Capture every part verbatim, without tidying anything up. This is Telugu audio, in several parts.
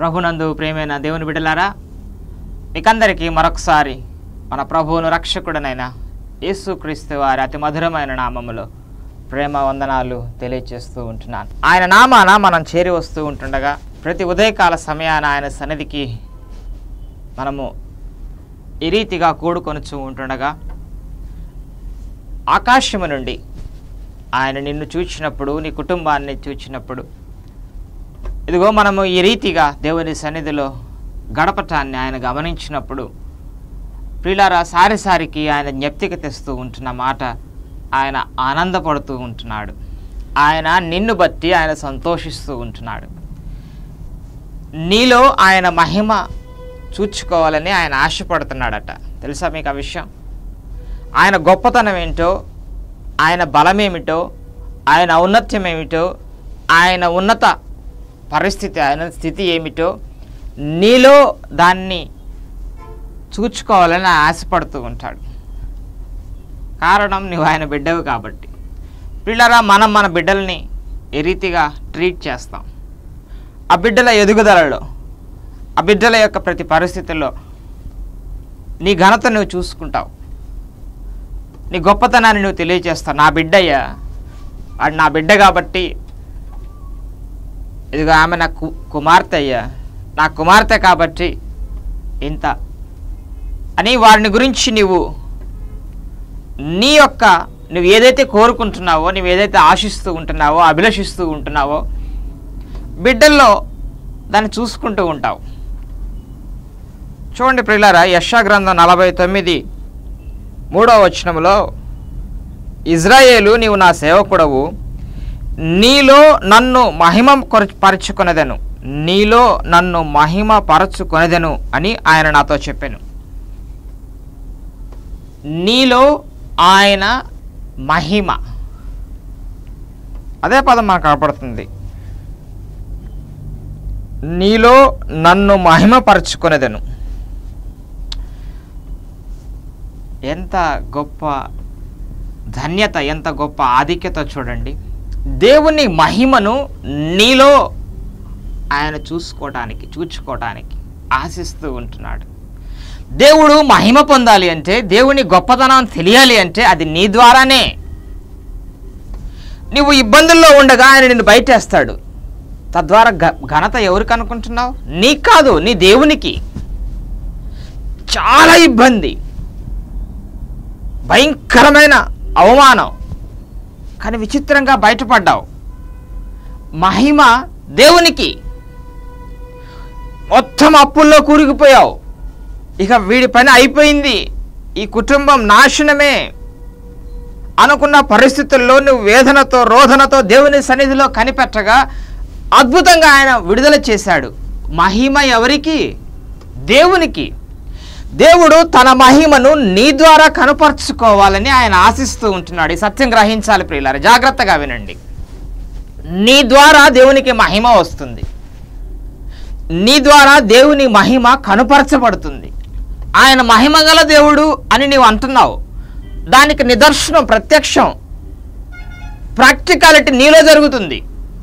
ప్రభునందు ప్రేమైన దేవుని బిడ్డలారా, మీకందరికీ మరొకసారి మన ప్రభువును రక్షకుడనైన యేసుక్రీస్తు వారి అతి మధురమైన నామములో ప్రేమ వందనాలు తెలియజేస్తూ ఉంటున్నాను. ఆయన నామాన మనం చేరి వస్తూ ఉంటుండగా ప్రతి ఉదయకాల సమయాన ఆయన సన్నిధికి మనము ఈ రీతిగా కూడుకొనుచూ ఉంటుండగా ఆకాశము నుండి ఆయన నిన్ను చూచినప్పుడు, నీ కుటుంబాన్ని చూచినప్పుడు, ఇదిగో మనము ఈ రీతిగా దేవుని సన్నిధిలో గడపటాన్ని ఆయన గమనించినప్పుడు ప్రియులారా, సారిసారికి ఆయన జ్ఞప్తికి తెస్తూ ఉంటున్న మాట, ఆయన ఆనందపడుతూ ఉంటున్నాడు. ఆయన నిన్ను బట్టి ఆయన సంతోషిస్తూ ఉంటున్నాడు. నీలో ఆయన మహిమ చూచుకోవాలని ఆయన ఆశపడుతున్నాడట. తెలుసా మీకు ఆ విషయం? ఆయన గొప్పతనం ఏంటో, ఆయన బలమేమిటో, ఆయన ఔన్నత్యం ఏమిటో, ఆయన ఉన్నత పరిస్థితి, ఆయన స్థితి ఏమిటో నీలో దాన్ని చూచుకోవాలని ఆశపడుతూ ఉంటాడు. కారణం నువ్వు ఆయన బిడ్డవు కాబట్టి. పిల్లరా, మనం మన బిడ్డల్ని ఏ రీతిగా ట్రీట్ చేస్తాం, ఆ బిడ్డల ఎదుగుదలలో, ఆ బిడ్డల యొక్క ప్రతి పరిస్థితుల్లో నీ ఘనత నువ్వు చూసుకుంటావు, నీ గొప్పతనాన్ని నువ్వు తెలియజేస్తావు. నా బిడ్డయ్యా, అది నా బిడ్డ కాబట్టి, ఇదిగో ఆమె నా కు కుమార్తె అయ్యా, నా కుమార్తె కాబట్టి ఇంత అని వారిని గురించి నువ్వు నీ యొక్క నువ్వు ఏదైతే కోరుకుంటున్నావో, నువ్వు ఏదైతే ఆశిస్తూ ఉంటున్నావో, అభిలషిస్తూ ఉంటున్నావో బిడ్డల్లో దాన్ని చూసుకుంటూ ఉంటావు. చూడండి ప్రియులారా, యెషయా గ్రంథం నలభై తొమ్మిది మూడవ వచనంలో, ఇజ్రాయేలు, నీవు నా సేవకుడవు, నీలో నన్ను మహిమ పరచుకొనదెను, నీలో నన్ను మహిమ పరచుకొనదెను అని ఆయన నాతో చెప్పాను. నీలో ఆయన మహిమ, అదే పదం మనకు కనపడుతుంది. నీలో నన్ను మహిమ పరచుకొనదెను. ఎంత గొప్ప ధన్యత, ఎంత గొప్ప ఆధిక్యత చూడండి. దేవుని మహిమను నీలో ఆయన చూసుకోవటానికి చూచుకోవటానికి ఆశిస్తూ ఉంటున్నాడు. దేవుడు మహిమ పొందాలి అంటే, దేవుని గొప్పతనం తెలియాలి అంటే అది నీ ద్వారానే. నువ్వు ఇబ్బందుల్లో ఉండగా ఆయన నిన్ను బయటేస్తాడు. తద్వారా ఘనత ఎవరికి అనుకుంటున్నావు? నీకు కాదు, నీ దేవునికి. చాలా ఇబ్బంది, భయంకరమైన అవమానం, కానీ విచిత్రంగా బయటపడ్డావు. మహిమ దేవునికి. మొత్తం అప్పుల్లో కూరుకుపోయావు, ఇక వీడి పని అయిపోయింది, ఈ కుటుంబం నాశనమే అనుకున్న పరిస్థితుల్లో నువ్వు వేదనతో, రోదనతో దేవుని సన్నిధిలో కనిపెట్టగా అద్భుతంగా ఆయన విడుదల చేశాడు. మహిమ ఎవరికి? దేవునికి. దేవుడు తన మహిమను నీ ద్వారా కనపరుచుకోవాలని ఆయన ఆశిస్తూ ఉంటున్నాడు. ఈ సత్యం గ్రహించాలి ప్రియులారా, జాగ్రత్తగా వినండి. నీ ద్వారా దేవునికి మహిమ వస్తుంది, నీ ద్వారా దేవుని మహిమ కనుపరచబడుతుంది. ఆయన మహిమ గల దేవుడు అని నీవు అంటున్నావు, దానికి నిదర్శనం, ప్రత్యక్షం, ప్రాక్టికాలిటీ నీలో జరుగుతుంది,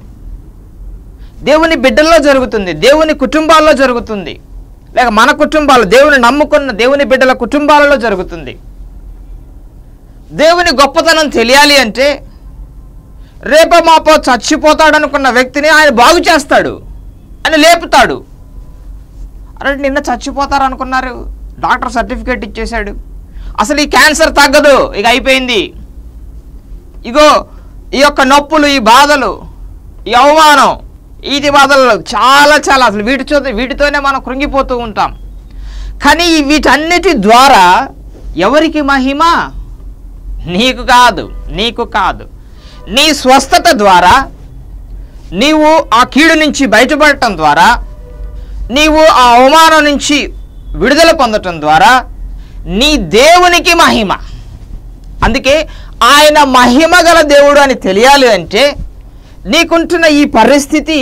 దేవుని బిడ్డల్లో జరుగుతుంది, దేవుని కుటుంబాల్లో జరుగుతుంది, లేక మన కుటుంబాలు, దేవుని నమ్ముకున్న దేవుని బిడ్డల కుటుంబాలలో జరుగుతుంది. దేవుని గొప్పతనం తెలియాలి అంటే రేపో మాపో చచ్చిపోతాడనుకున్న వ్యక్తిని ఆయన బాగు చేస్తాడు, అని లేపుతాడు. అరే, నిన్న చచ్చిపోతారనుకున్నారు, డాక్టర్ సర్టిఫికేట్ ఇచ్చేశాడు, అసలు ఈ క్యాన్సర్ తగ్గదు, ఇక అయిపోయింది, ఇగో ఈ యొక్క నొప్పులు, ఈ బాధలు, ఈ అవమానం, ఇది బాధలు చాలా చాలా అసలు వీటితో వీటితోనే మనం కృంగిపోతూ ఉంటాం. కానీ వీటన్నిటి ద్వారా ఎవరికి మహిమ? నీకు కాదు, నీకు కాదు. నీ స్వస్థత ద్వారా, నీవు ఆ కీడు నుంచి బయటపడటం ద్వారా, నీవు ఆ అవమానం నుంచి విడుదల పొందటం ద్వారా నీ దేవునికి మహిమ. అందుకే ఆయన మహిమ గల దేవుడు అని తెలియాలి అంటే నీకుంటున్న ఈ పరిస్థితి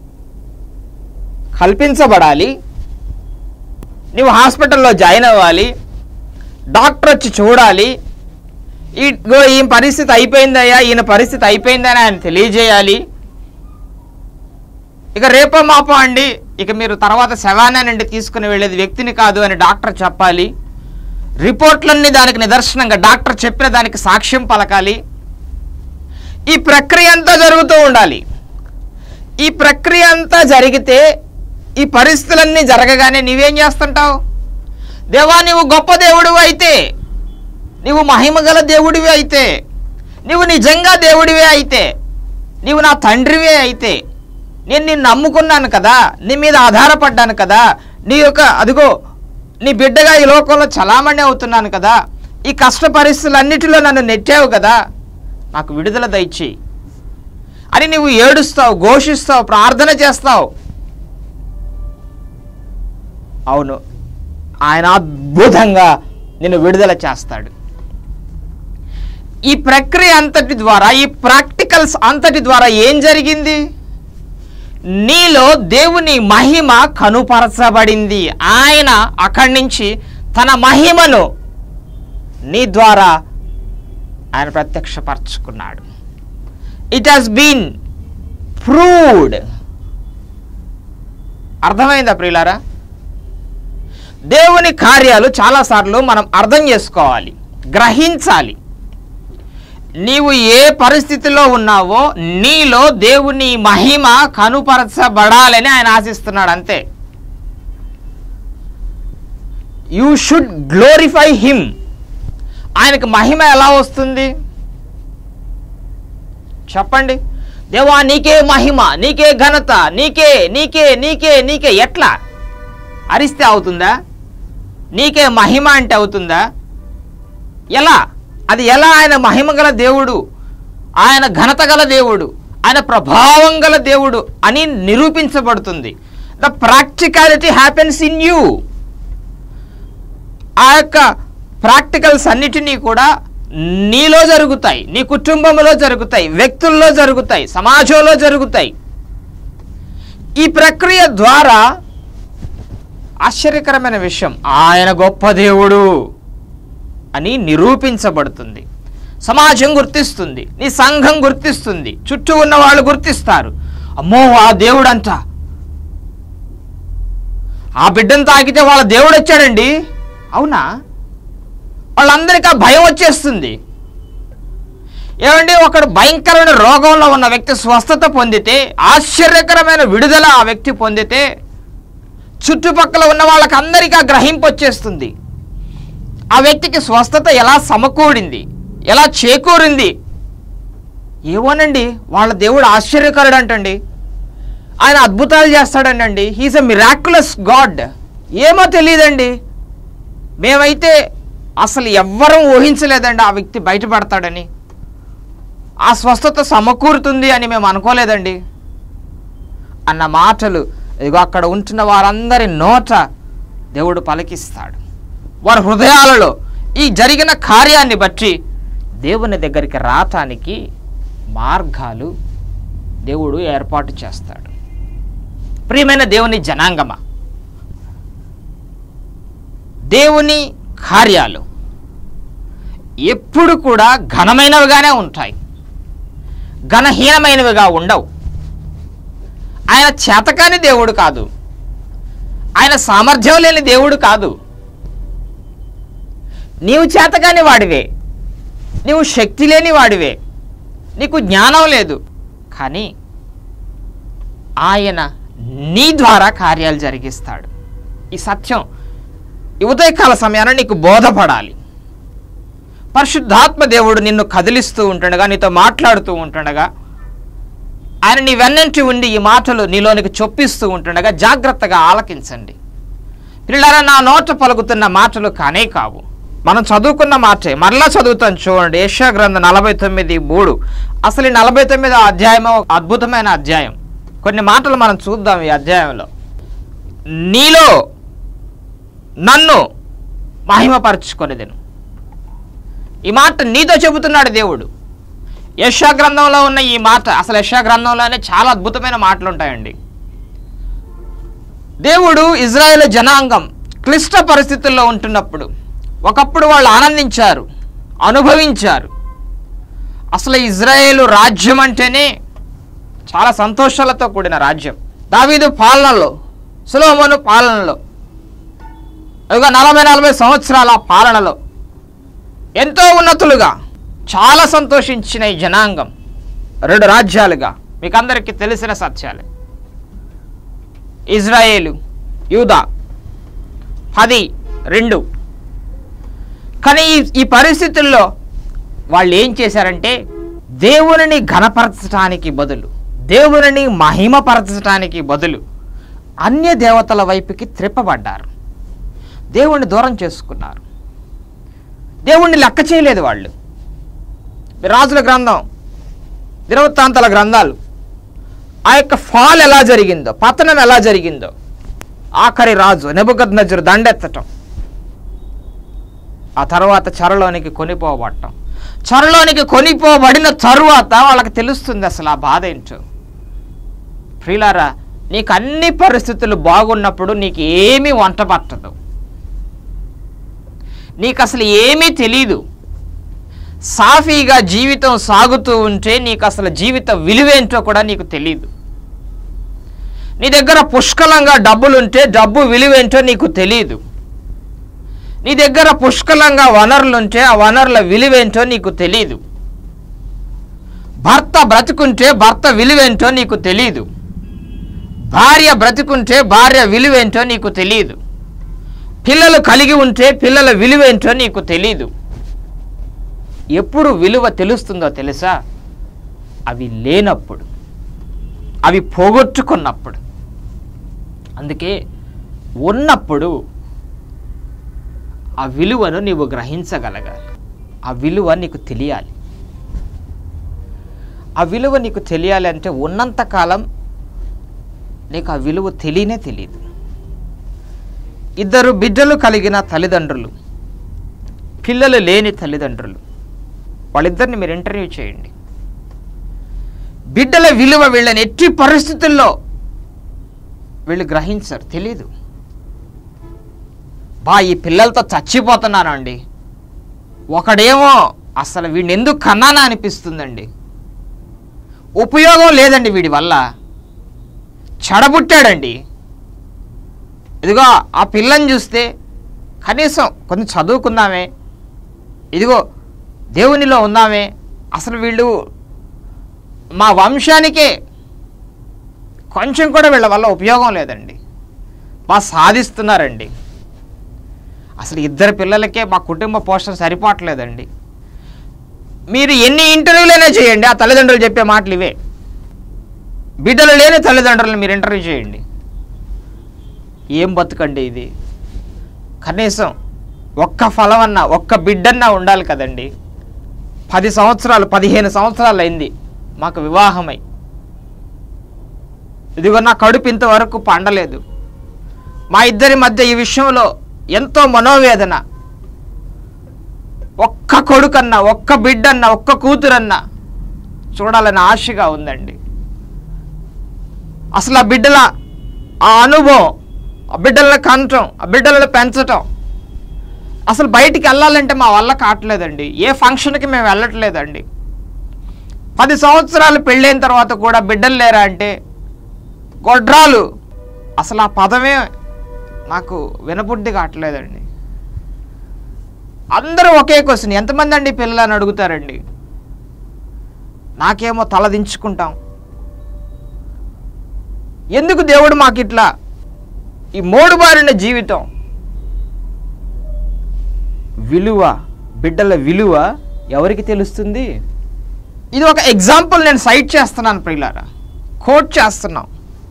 కల్పించబడాలి, నీవు హాస్పిటల్లో జాయిన్ అవ్వాలి, డాక్టర్ వచ్చి చూడాలి, ఈ ఈ పరిస్థితి అయిపోయిందయ్యా, ఈయన పరిస్థితి అయిపోయిందని ఆయన తెలియజేయాలి. ఇక రేపో మాపో అండి ఇక మీరు తర్వాత శవానా నుండి తీసుకుని వెళ్ళేది వ్యక్తిని కాదు అని డాక్టర్ చెప్పాలి. రిపోర్ట్లన్నీ దానికి నిదర్శనంగా డాక్టర్ చెప్పిన దానికి సాక్ష్యం పలకాలి. ఈ ప్రక్రియ అంతా జరుగుతూ ఉండాలి. ఈ ప్రక్రియ అంతా జరిగితే ఈ పరిస్థితులన్నీ జరగగానే నీవేం చేస్తుంటావు? దేవా, నీవు గొప్ప దేవుడివి అయితే, నీవు మహిమగల దేవుడివి అయితే, నీవు నిజంగా దేవుడివే అయితే, నీవు నా తండ్రివే అయితే, నేను నిన్ను నమ్ముకున్నాను కదా, నీ మీద ఆధారపడ్డాను కదా, నీ యొక్క అదిగో నీ బిడ్డగా ఈ లోకంలో చలామణి అవుతున్నాను కదా, ఈ కష్ట పరిస్థితులన్నిటిలో నన్ను నెట్టావు కదా, నాకు విడుదల దయచేయి అని నువ్వు ఏడుస్తావు, ఘోషిస్తావు, ప్రార్థన చేస్తావు. అవును, ఆయన అద్భుతంగా నిన్ను విడుదల చేస్తాడు. ఈ ప్రక్రియ అంతటి ద్వారా, ఈ ప్రాక్టికల్స్ అంతటి ద్వారా ఏం జరిగింది? నీలో దేవుని మహిమ కనుపరచబడింది. ఆయన అక్కడి నుంచి తన మహిమను నీ ద్వారా ఆయన ప్రత్యక్షపరచుకున్నాడు. It has been proved. అర్థమైందా ప్రియులారా? దేవుని కార్యాలు చాలాసార్లు మనం అర్థం చేసుకోవాలి, గ్రహించాలి. నీవు ఏ పరిస్థితిలో ఉన్నావో నీలో దేవుని మహిమ కనుపరచబడాలని ఆయన ఆశిస్తున్నాడు, అంతే. You should glorify him. ఆయనకు మహిమ ఎలా వస్తుంది చెప్పండి? దేవా, నీకే మహిమ, నీకే ఘనత, నీకే నీకే నీకే నీకే. ఎట్లా అరిస్తే అవుతుందా? నీకే మహిమ అంటే అవుతుందా? ఎలా? అది ఎలా? ఆయన మహిమ గల దేవుడు, ఆయన ఘనత గల దేవుడు, ఆయన ప్రభావం గల దేవుడు అని నిరూపించబడుతుంది. The practicality happens in you. ఆ యొక్క ప్రాక్టికల్స్ అన్నిటినీ కూడా నీలో జరుగుతాయి, నీ కుటుంబంలో జరుగుతాయి, వ్యక్తుల్లో జరుగుతాయి, సమాజంలో జరుగుతాయి. ఈ ప్రక్రియ ద్వారా ఆశ్చర్యకరమైన విషయం, ఆయన గొప్ప దేవుడు అని నిరూపించబడుతుంది. సమాజం గుర్తిస్తుంది, నీ సంఘం గుర్తిస్తుంది, చుట్టూ ఉన్న వాళ్ళు గుర్తిస్తారు. అమ్మో, ఆ దేవుడంట, ఆ బిడ్డను తాకితే వాళ్ళ దేవుడు వచ్చాడండి. అవునా? వాళ్ళందరికీ ఆ భయం వచ్చేస్తుంది. ఏమండి, ఒకడు భయంకరమైన రోగంలో ఉన్న వ్యక్తి స్వస్థత పొందితే, ఆశ్చర్యకరమైన విడుదల ఆ వ్యక్తి పొందితే, చుట్టుపక్కల ఉన్న వాళ్ళకి అందరికీ ఆ గ్రహింపు వచ్చేస్తుంది. ఆ వ్యక్తికి స్వస్థత ఎలా సమకూడింది, ఎలా చేకూరింది. ఏమోనండి, వాళ్ళ దేవుడు ఆశ్చర్యకరుడు అంటండి, ఆయన అద్భుతాలు చేస్తాడండి, హీఈస్ ఎ మిరాక్యులస్ గాడ్. ఏమో తెలియదండి, మేమైతే అసలు ఎవ్వరం ఊహించలేదండి ఆ వ్యక్తి బయటపడతాడని, ఆ స్వస్థత సమకూరుతుంది అని మేము అనుకోలేదండి అన్న మాటలు ఇదిగో అక్కడ ఉంటున్న వారందరి నోట దేవుడు పలికిస్తాడు. వారి హృదయాలలో ఈ జరిగిన కార్యాన్ని బట్టి దేవుని దగ్గరికి రావటానికి మార్గాలు దేవుడు ఏర్పాటు చేస్తాడు. ప్రియమైన దేవుని జనాంగమా, దేవుని కార్యాలు ఎప్పుడు కూడా ఘనమైనవిగానే ఉంటాయి, ఘనహీనమైనవిగా ఉండవు. ఆయన చేతకాని దేవుడు కాదు, ఆయన సామర్థ్యం లేని దేవుడు కాదు. నీవు చేతకాని వాడివే, నీవు శక్తి లేని వాడివే, నీకు జ్ఞానం లేదు, కానీ ఆయన నీ ద్వారా కార్యాలు జరిగిస్తాడు. ఈ సత్యం ఈ ఉదయకాల సమయాన్ని నీకు బోధపడాలి. పరిశుద్ధాత్మ దేవుడు నిన్ను కదిలిస్తూ ఉంటుండగా, నీతో మాట్లాడుతూ ఉంటుండగా, ఆయన నీ వెన్నంటి ఉండి ఈ మాటలు నీలోనికి చొప్పిస్తూ ఉంటుండగా జాగ్రత్తగా ఆలకించండి. పిల్లారా, నా నోట పలుకుతున్న మాటలు కానే కావు, మనం చదువుకున్న మాటే మరలా చదువుతాం. చూడండి, యెషయా గ్రంథం నలభై తొమ్మిది మూడు. అసలు ఈ నలభై తొమ్మిదో అధ్యాయం అద్భుతమైన అధ్యాయం. కొన్ని మాటలు మనం చూద్దాం ఈ అధ్యాయంలో. నీలో నన్ను మహిమపరచుకొనిదెను. ఈ మాట నీతో చెబుతున్నాడు దేవుడు. యెషయా గ్రంథంలో ఉన్న ఈ మాట, అసలు యెషయా గ్రంథంలోనే చాలా అద్భుతమైన మాటలు ఉంటాయండి. దేవుడు ఇజ్రాయేలు జనాంగం క్లిష్ట పరిస్థితుల్లో ఉంటున్నప్పుడు, ఒకప్పుడు వాళ్ళు ఆనందించారు, అనుభవించారు. అసలు ఇజ్రాయేలు రాజ్యం అంటేనే చాలా సంతోషాలతో కూడిన రాజ్యం. దావీదు పాలనలో సొలొమోను పాలనలో, ఇక నలభై నలభై సంవత్సరాల పాలనలో ఎంతో ఉన్నతులుగా చాలా సంతోషించిన ఈ జనాంగం రెండు రాజ్యాలుగా మీకు అందరికీ తెలిసిన సత్యాలే. ఇజ్రాయేలు, యూదా పది రెండు. కానీ ఈ ఈ పరిస్థితుల్లో వాళ్ళు ఏం చేశారంటే దేవునిని ఘనపరచడానికి బదులు, దేవునిని మహిమపరచడానికి బదులు అన్య దేవతల వైపుకి త్రిప్పబడ్డారు. దేవుణ్ణి దూరం చేసుకున్నారు. దేవుణ్ణి లెక్క చేయలేదు వాళ్ళు. రాజుల గ్రంథం, దినవృత్తాంతాల గ్రంథాలు ఆ యొక్క ఫాల్ ఎలా జరిగిందో, పతనం ఎలా జరిగిందో, ఆఖరి రాజు నెబుకద్నెజరు దండెత్తటం, ఆ తర్వాత చెరలోనికి కొనిపోబడటం, చెరలోనికి కొనిపోబడిన తరువాత వాళ్ళకి తెలుస్తుంది అసలు ఆ బాధ ఏంటో. ప్రియులారా, నీకు అన్ని పరిస్థితులు బాగున్నప్పుడు నీకు ఏమీ వంట పట్టదు, నీకు అసలు ఏమీ తెలీదు. సాఫీగా జీవితం సాగుతూ ఉంటే నీకు అసలు జీవిత విలువేంటో కూడా నీకు తెలీదు. నీ దగ్గర పుష్కలంగా డబ్బులుంటే డబ్బు విలువేంటో నీకు తెలీదు. నీ దగ్గర పుష్కలంగా వనరులుంటే ఆ వనరుల విలువేంటో నీకు తెలీదు. భర్త బ్రతుకుంటే భర్త విలువేంటో నీకు తెలీదు. భార్య బ్రతుకుంటే భార్య విలువేంటో నీకు తెలీదు. పిల్లలు కలిగి ఉంటే పిల్లల విలువేంటో నీకు తెలీదు. ఎప్పుడు విలువ తెలుస్తుందో తెలుసా? అవి లేనప్పుడు, అవి పోగొట్టుకున్నప్పుడు. అందుకే ఉన్నప్పుడు ఆ విలువను నీవు గ్రహించగలగాలి. ఆ విలువ నీకు తెలియాలి. ఆ విలువ నీకు తెలియాలి అంటే ఉన్నంతకాలం నీకు ఆ విలువ తెలియనే తెలియదు. ఇద్దరు బిడ్డలు కలిగిన తల్లిదండ్రులు, పిల్లలు లేని తల్లిదండ్రులు, వాళ్ళిద్దరిని మీరు ఇంటర్వ్యూ చేయండి. బిడ్డల విలువ వీళ్ళని ఎట్టి పరిస్థితుల్లో వీళ్ళు గ్రహించరు, తెలీదు. బా ఈ పిల్లలతో చచ్చిపోతున్నాను అండి, ఒకడేమో అసలు వీడిని ఎందుకు కన్నానా అనిపిస్తుందండి, ఉపయోగం లేదండి వీడి వల్ల, చెడబుట్టాడండి. ఇదిగో ఆ పిల్లని చూస్తే కనీసం కొంచెం చదువుకుందామే, ఇదిగో దేవునిలో ఉందామే, అసలు వీళ్ళు మా వంశానికే కొంచెం కూడా వీళ్ళ వల్ల ఉపయోగం లేదండి, మా సాధిస్తున్నారండి, అసలు ఇద్దరు పిల్లలకే మా కుటుంబ పోషణ సరిపోవట్లేదండి. మీరు ఎన్ని ఇంటర్వ్యూలైనా చేయండి, ఆ తల్లిదండ్రులు చెప్పే మాటలు ఇవే. బిడ్డలు లేని తల్లిదండ్రులను మీరు ఇంటర్వ్యూ చేయండి. ఏం బతుకండి ఇది? కనీసం ఒక్క ఫలమన్నా, ఒక్క బిడ్డన్నా ఉండాలి కదండి. పది సంవత్సరాలు పదిహేను సంవత్సరాలు అయింది మాకు వివాహమై, ఇదిగో నా కడుపు ఇంతవరకు పండలేదు. మా ఇద్దరి మధ్య ఈ విషయంలో ఎంతో మనోవేదన. ఒక్క కొడుకన్నా, ఒక్క బిడ్డన్నా, ఒక్క కూతురన్నా చూడాలని ఆశగా ఉందండి. అసలు ఆ బిడ్డల ఆ అనుభవం, ఆ బిడ్డలను కనటం, ఆ బిడ్డలను పెంచటం, అసలు బయటికి వెళ్ళాలంటే మా వల్ల కావట్లేదండి. ఏ ఫంక్షన్కి మేము వెళ్ళట్లేదండి. పది సంవత్సరాలు పెళ్ళైన తర్వాత కూడా బిడ్డలు లేరా అంటే గొడ్రాలు, అసలు ఆ పదమే నాకు వినబుద్ధి కావట్లేదండి. అందరూ ఒకే క్వశ్చన్, ఎంతమంది అండి పిల్లలు అని అడుగుతారండి. నాకేమో తలదించుకుంటాం. ఎందుకు దేవుడు మాకు ఇట్లా ఈ మోడు బారిన జీవితం? విలువ, బిడ్డల విలువ ఎవరికి తెలుస్తుంది? ఇది ఒక ఎగ్జాంపుల్ నేను సైట్ చేస్తున్నాను ప్రియులారా, కోట్ చేస్తున్నాం.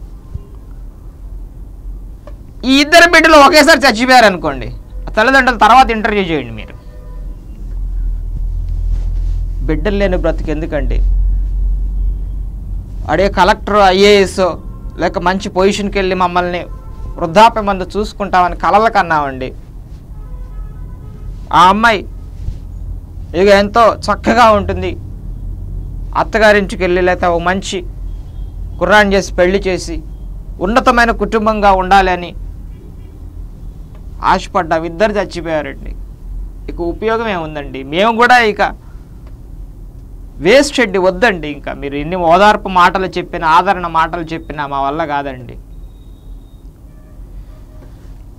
ఈ ఇద్దరు బిడ్డలు ఒకేసారి చచ్చిపోయారు అనుకోండి, తల్లిదండ్రుల తర్వాత ఇంటర్వ్యూ చేయండి మీరు. బిడ్డలు లేని బ్రతికి ఎందుకండి? అడే కలెక్టర్, ఐఏఎస్ లేక మంచి పొజిషన్కి వెళ్ళి మమ్మల్ని వృద్ధాప్య మందు చూసుకుంటామని కలల కన్నామండి. ఆ అమ్మాయి ఇక ఎంతో చక్కగా ఉంటుంది, అత్తగారింటికి వెళ్ళి లేకపోతే ఒక మంచి కుర్రాన్ని చేసి పెళ్లి చేసి ఉన్నతమైన కుటుంబంగా ఉండాలి అని ఆశపడ్డాం. ఇద్దరు చచ్చిపోయారండి. ఇక ఉపయోగం ఏముందండి? మేము కూడా ఇక వేస్ట్ షెడ్ వద్దండి. ఇంకా మీరు ఎన్ని ఓదార్పు మాటలు చెప్పినా, ఆదరణ మాటలు చెప్పినా మా వల్ల కాదండి.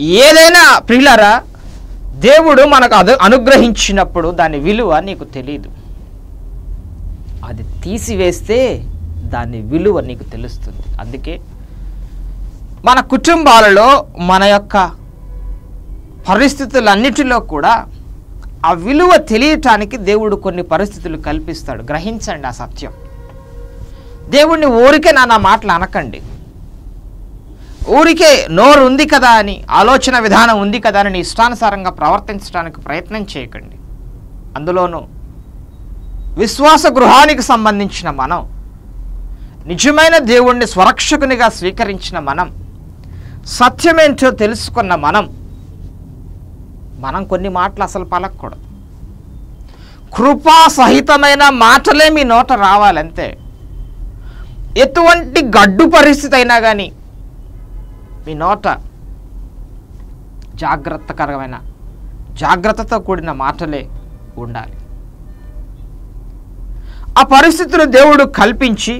ఏదైనా ప్రియులారా దేవుడు మనకు అను అనుగ్రహించినప్పుడు దాని విలువ నీకు తెలియదు. అది తీసివేస్తే దాని విలువ నీకు తెలుస్తుంది. అందుకే మన కుటుంబాలలో మన యొక్క పరిస్థితులన్నిటిలో కూడా ఆ విలువ తెలియటానికి దేవుడు కొన్ని పరిస్థితులు కల్పిస్తాడు. గ్రహించండి ఆ సత్యం. దేవుణ్ణి ఊరికే నా మాటలు అనకండి. ఊరికే నోరు ఉంది కదా అని, ఆలోచన విధానం ఉంది కదా అని ఇష్టానుసారంగా ప్రవర్తించడానికి ప్రయత్నం చేయకండి. అందులోనూ విశ్వాస గృహానికి సంబంధించిన మనం, నిజమైన దేవుణ్ణి స్వరక్షకునిగా స్వీకరించిన మనం, సత్యమేంటో తెలుసుకున్న మనం మనం కొన్ని మాటలు అసలు పలకూడదు. కృపా సహితమైన మాటలే మీ నోట రావాలంతే. ఎటువంటి గడ్డు పరిస్థితి అయినా కానీ మీ నోట జాగ్రత్తకరమైన జాగ్రత్తతో కూడిన మాటలే ఉండాలి. ఆ పరిస్థితులు దేవుడు కల్పించి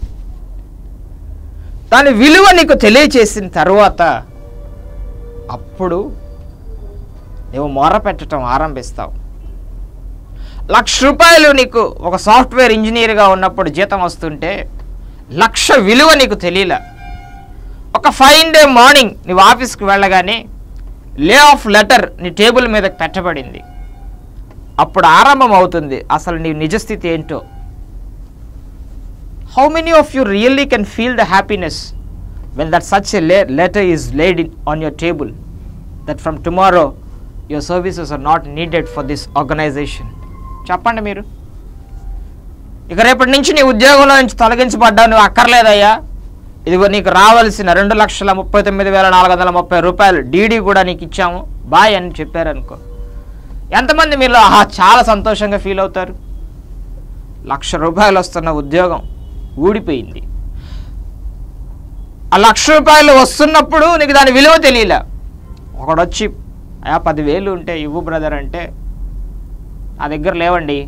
దాని విలువ నీకు తెలియచేసిన తర్వాత అప్పుడు నువ్వు మొర పెట్టడం ఆరంభిస్తావు. లక్ష రూపాయలు నీకు ఒక సాఫ్ట్వేర్ ఇంజనీర్గా ఉన్నప్పుడు జీతం వస్తుంటే లక్ష విలువ నీకు తెలియలే. ఒక ఫైన్ డే మార్నింగ్ నువ్వు ఆఫీస్కి వెళ్ళగానే లే ఆఫ్ లెటర్ నీ టేబుల్ మీద పెట్టబడింది. అప్పుడు ఆరంభం అవుతుంది అసలు నీ నిజస్థితి ఏంటో. How many of you really can feel the happiness when that such a letter is laid in on your table that from tomorrow your services are not needed for this organisation. చెప్పండి మీరు. ఇక రేపటి నుంచి నీ ఉద్యోగంలో నుంచి తొలగించబడ్డావు, నువ్వు అక్కర్లేదయ్యా, ఇదిగో నీకు రావాల్సిన రెండు లక్షల ముప్పై తొమ్మిది వేల నాలుగు వందల ముప్పై రూపాయలు డీడీ కూడా నీకు ఇచ్చాము, బాయ్ అని చెప్పారనుకో. ఎంతమంది మీలో ఆహా చాలా సంతోషంగా ఫీల్ అవుతారు? లక్ష రూపాయలు వస్తున్న ఉద్యోగం ఊడిపోయింది. ఆ లక్ష రూపాయలు వస్తున్నప్పుడు నీకు దాని విలువ తెలియలే. ఒకడొచ్చి అయా పదివేలు ఉంటే ఇవ్వు బ్రదర్ అంటే, నా దగ్గర లేవండి.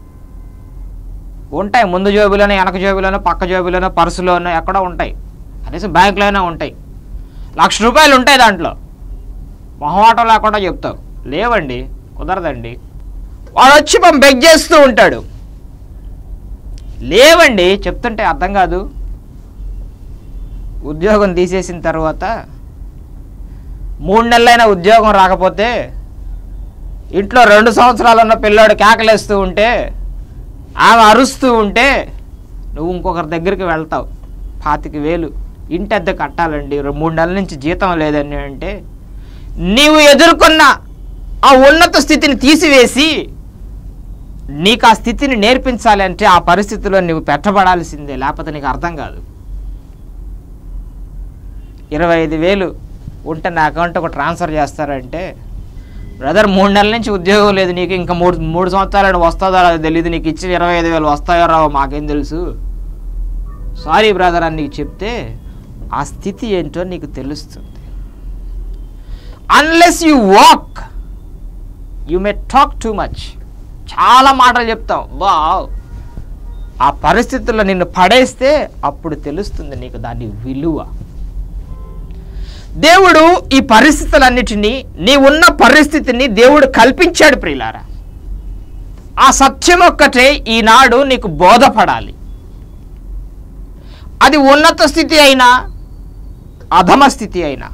ఉంటాయి ముందు జేబులోనో వెనక జేబులోనో పక్క జేబులోనో పర్సులోనో ఎక్కడో ఉంటాయి, కనీసం బ్యాంకులోనే ఉంటాయి. లక్ష రూపాయలు ఉంటాయి దాంట్లో, మొహమాటం లేకుండా చెప్తావు లేవండి, కుదరదండి. వాడు వచ్చి మనం బెగ్ చేస్తూ ఉంటాడు, లేవండి చెప్తుంటే అర్థం కాదు. ఉద్యోగం తీసేసిన తర్వాత మూడు నెలలైన ఉద్యోగం రాకపోతే ఇంట్లో రెండు సంవత్సరాలు ఉన్న పిల్లాడు కేకలేస్తూ ఉంటే ఆమె అరుస్తూ ఉంటే నువ్వు ఇంకొకరి దగ్గరికి వెళ్తావు. పాతిక వేలు ఇంటి అద్దె కట్టాలండి, మూడు నెలల నుంచి జీతం లేదని అంటే నీవు ఎదుర్కొన్న ఆ ఉన్నత స్థితిని తీసివేసి నీకు ఆ స్థితిని నేర్పించాలి అంటే ఆ పరిస్థితిలో నువ్వు పెట్టబడాల్సిందే, లేకపోతే నీకు అర్థం కాదు. ఇరవై ఐదు వేలు ఉంటే నా అకౌంట్ ఒక ట్రాన్స్ఫర్ చేస్తారంటే, బ్రదర్ మూడు నెలల నుంచి ఉద్యోగం లేదు నీకు, ఇంకా మూడు మూడు సంవత్సరాలు వస్తుందో అది తెలియదు, నీకు ఇచ్చిన ఇరవై ఐదు వేలు వస్తాయో రావో మాకేం తెలుసు, సారీ బ్రదర్ అని నీకు చెప్తే ఆ స్థితి ఏంటో నీకు తెలుస్తుంది. Unless you walk you may talk too much. చాలా మాటలు చెప్తాం, వా ఆ పరిస్థితుల్లో నిన్ను పడేస్తే అప్పుడు తెలుస్తుంది నీకు దాని విలువ. దేవుడు ఈ పరిస్థితులన్నిటినీ, నీ ఉన్న పరిస్థితిని దేవుడు కల్పించాడు ప్రియులారా. ఆ సత్యం ఒక్కటే ఈనాడు నీకు బోధపడాలి. అది ఉన్నత స్థితి అయినా అధమ స్థితి అయినా,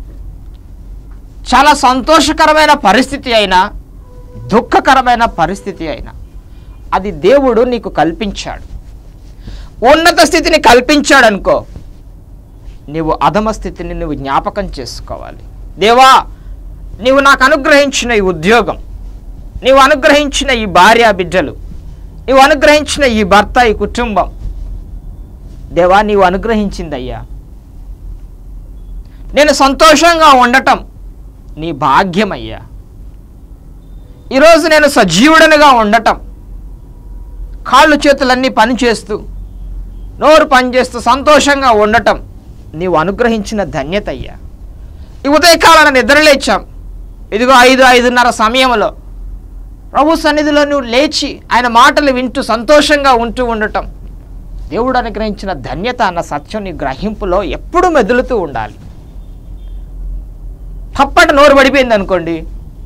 చాలా సంతోషకరమైన పరిస్థితి అయినా దుఃఖకరమైన పరిస్థితి అయినా, అది దేవుడు నీకు కల్పించాడు. ఉన్నత స్థితిని కల్పించాడు అనుకో, నీవు అధమ స్థితిని నువ్వు జ్ఞాపకం చేసుకోవాలి. దేవా, నీవు నాకు అనుగ్రహించిన ఈ ఉద్యోగం, నీవు అనుగ్రహించిన ఈ భార్య బిడ్డలు, నీవు అనుగ్రహించిన ఈ భర్త, ఈ కుటుంబం, దేవా నీవు అనుగ్రహించిందయ్యా. నేను సంతోషంగా ఉండటం నీ భాగ్యమయ్యా. ఈరోజు నేను సజీవుడనుగా ఉండటం, కాళ్ళు చేతులన్నీ పనిచేస్తూ నోరు పనిచేస్తూ సంతోషంగా ఉండటం నీవు అనుగ్రహించిన ధన్యత అయ్యా. ఈ ఉదయకాలాన నిద్రలేచాం, ఇదిగో ఐదు ఐదున్నర సమయంలో ప్రభు సన్నిధిలో నువ్వు లేచి ఆయన మాటలు వింటూ సంతోషంగా ఉంటూ ఉండటం దేవుడు అనుగ్రహించిన ధన్యత అన్న సత్యం నీ గ్రహింపులో ఎప్పుడు మెదులుతూ ఉండాలి. పప్పట నోరు పడిపోయింది అనుకోండి,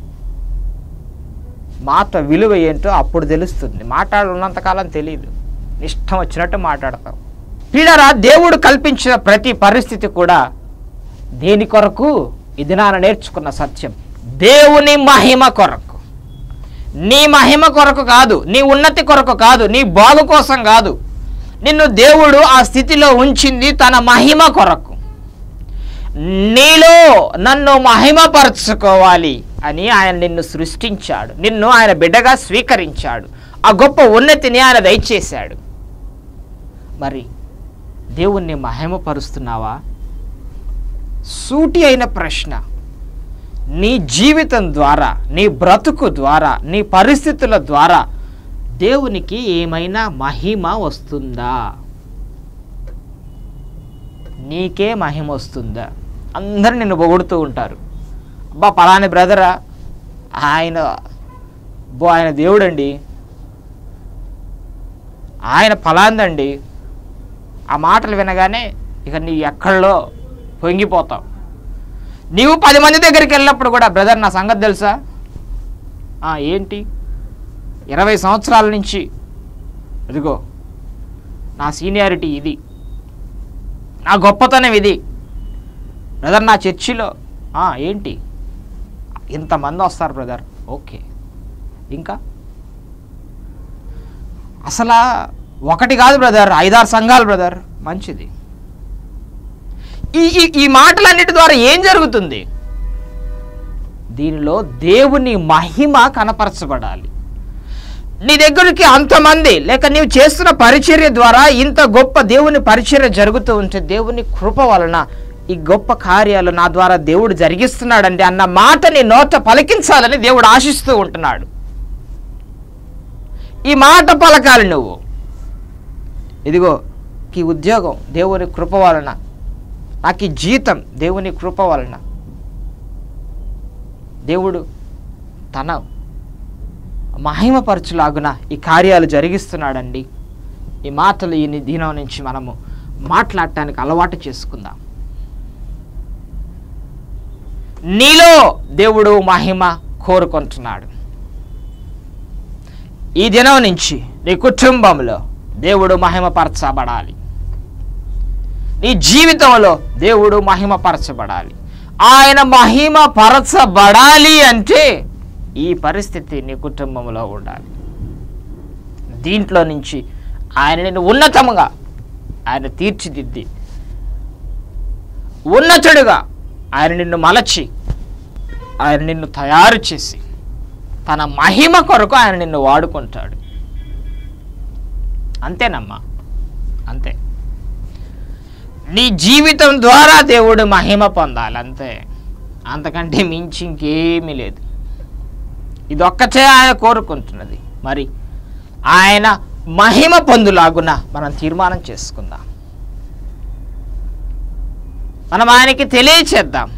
మాట విలువ ఏంటో అప్పుడు తెలుస్తుంది. మాట్లాడున్నంతకాలం తెలియదు, ఇష్టం వచ్చినట్టు మాట్లాడతాం. పీడరా, దేవుడు కల్పించిన ప్రతి పరిస్థితి కూడా దేని కొరకు? ఇది నాన్న నేర్చుకున్న సత్యం, దేవుని మహిమ కొరకు. నీ మహిమ కొరకు కాదు, నీ ఉన్నతి కొరకు కాదు, నీ బాగు కోసం కాదు. నిన్ను దేవుడు ఆ స్థితిలో ఉంచింది తన మహిమ కొరకు. నీలో నన్ను మహిమపరచుకోవాలి అని ఆయన నిన్ను సృష్టించాడు, నిన్ను ఆయన బిడ్డగా స్వీకరించాడు, ఆ గొప్ప ఉన్నతిని ఆయన దయచేశాడు. మరి దేవుణ్ణి మహిమపరుస్తున్నావా? సూటి అయిన ప్రశ్న. నీ జీవితం ద్వారా, నీ బ్రతుకు ద్వారా, నీ పరిస్థితుల ద్వారా దేవునికి ఏమైనా మహిమ వస్తుందా? నీకే మహిమ వస్తుందా? అందరూ నిన్ను పొగుడుతూ ఉంటారు, అబ్బా పలాని బ్రదరా, ఆయన బో ఆయన దేవుడండి, ఆయన ఫలాందండి. ఆ మాటలు వినగానే ఇక నీ ఎక్కడో పొంగిపోతావు. నీవు పది మంది దగ్గరికి వెళ్ళినప్పుడు కూడా, బ్రదర్ నా సంగతి తెలుసా? ఏంటి? ఇరవై సంవత్సరాల నుంచి ఇదిగో నా సీనియారిటీ ఇది, నా గొప్పతనం ఇది బ్రదర్, నా చర్చిలో ఏంటి ఇంతమంది వస్తారు బ్రదర్. ఓకే, ఇంకా అసలు ఒకటి కాదు బ్రదర్, ఐదారు సంఘాలు బ్రదర్. మంచిది. ఈ ఈ మాటలన్నిటి ద్వారా ఏం జరుగుతుంది? దీనిలో దేవుని మహిమ కనపరచబడాలి. నీ దగ్గరికి అంతమంది లేక నీవు చేస్తున్న పరిచర్య ద్వారా ఇంత గొప్ప దేవుని పరిచర్య జరుగుతూ ఉంటే, దేవుని కృప వలన ఈ గొప్ప కార్యాలు నా ద్వారా దేవుడు జరిగిస్తున్నాడండి అన్న మాటని నోట పలికించాలని దేవుడు ఆశిస్తూ ఉంటున్నాడు. ఈ మాట పలకాలి నువ్వు. ఇదిగో ఈ ఉద్యోగం దేవుని కృప వలన, నాకు ఈ జీతం దేవుని కృప వలన దేవుడు తన మహిమపరచులాగున ఈ కార్యాలు జరిగిస్తున్నాడండి. ఈ మాటలు ఈ దినం నుంచి మనము మాట్లాడటానికి అలవాటు చేసుకుందాం. నీలో దేవుడు మహిమ కోరుకుంటున్నాడు. ఈ దినం నుంచి నీ కుటుంబంలో దేవుడు మహిమపరచబడాలి. నీ జీవితంలో దేవుడు మహిమపరచబడాలి. ఆయన మహిమపరచబడాలి అంటే ఈ పరిస్థితి నీ కుటుంబంలో ఉండాలి. దీంట్లో నుంచి ఆయన నిన్ను ఉన్నతముగా ఆయన తీర్చిదిద్ది, ఉన్నతుడుగా ఆయన నిన్ను మలచి, ఆయన నిన్ను తయారు చేసి తన మహిమ కొరకు ఆయన నిన్ను వాడుకుంటాడు. అంతేనమ్మా, అంతే. నీ జీవితం ద్వారా దేవుడు మహిమ పొందాలి, అంతే. అంతకంటే మించి ఇంకేమీ లేదు. ఇదొక్కటే ఆయన కోరుకుంటున్నది. మరి ఆయన మహిమ పొందులాగున మనం తీర్మానం చేసుకుందాం. మనం ఆయనకి తెలియచేద్దాం.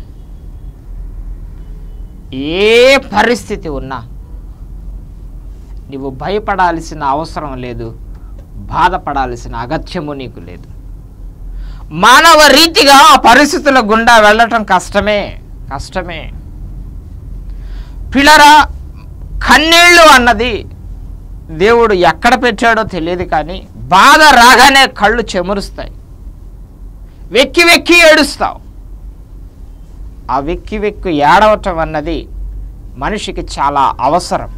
ఏ పరిస్థితి ఉన్నా నువ్వు భయపడాల్సిన అవసరం లేదు, బాధపడాల్సిన అగత్యము నీకు లేదు. మానవ రీతిగా ఆ పరిస్థితుల గుండా వెళ్ళటం కష్టమే కష్టమే పిల్లరా, కన్నీళ్ళు అన్నది దేవుడు ఎక్కడ పెట్టాడో తెలియదు, కానీ బాధ రాగానే కళ్ళు చెమురుస్తాయి, వెక్కి వెక్కి ఏడుస్తావు. ఆ వెక్కి వెక్కి ఏడవటం అన్నది మనిషికి చాలా అవసరం.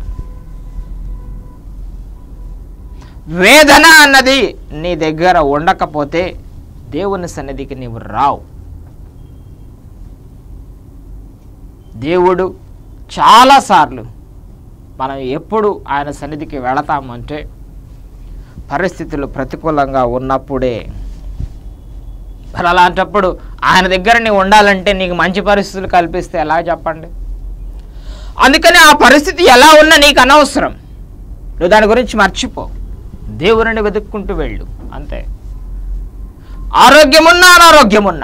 వేదన అన్నది నీ దగ్గర ఉండకపోతే దేవుని సన్నిధికి నీవు రావు. దేవుడు చాలాసార్లు మనం ఎప్పుడు ఆయన సన్నిధికి వెళతామంటే పరిస్థితులు ప్రతికూలంగా ఉన్నప్పుడే. మరి అలాంటప్పుడు ఆయన దగ్గర నీవు ఉండాలంటే నీకు మంచి పరిస్థితులు కల్పిస్తే ఎలా చెప్పండి? అందుకని ఆ పరిస్థితి ఎలా ఉన్నా నీకు అనవసరం, నువ్వు దాని గురించి మర్చిపో, దేవుని వెతుక్కుంటూ వెళ్ళు, అంతే. ఆరోగ్యమున్నా అనారోగ్యమున్నా,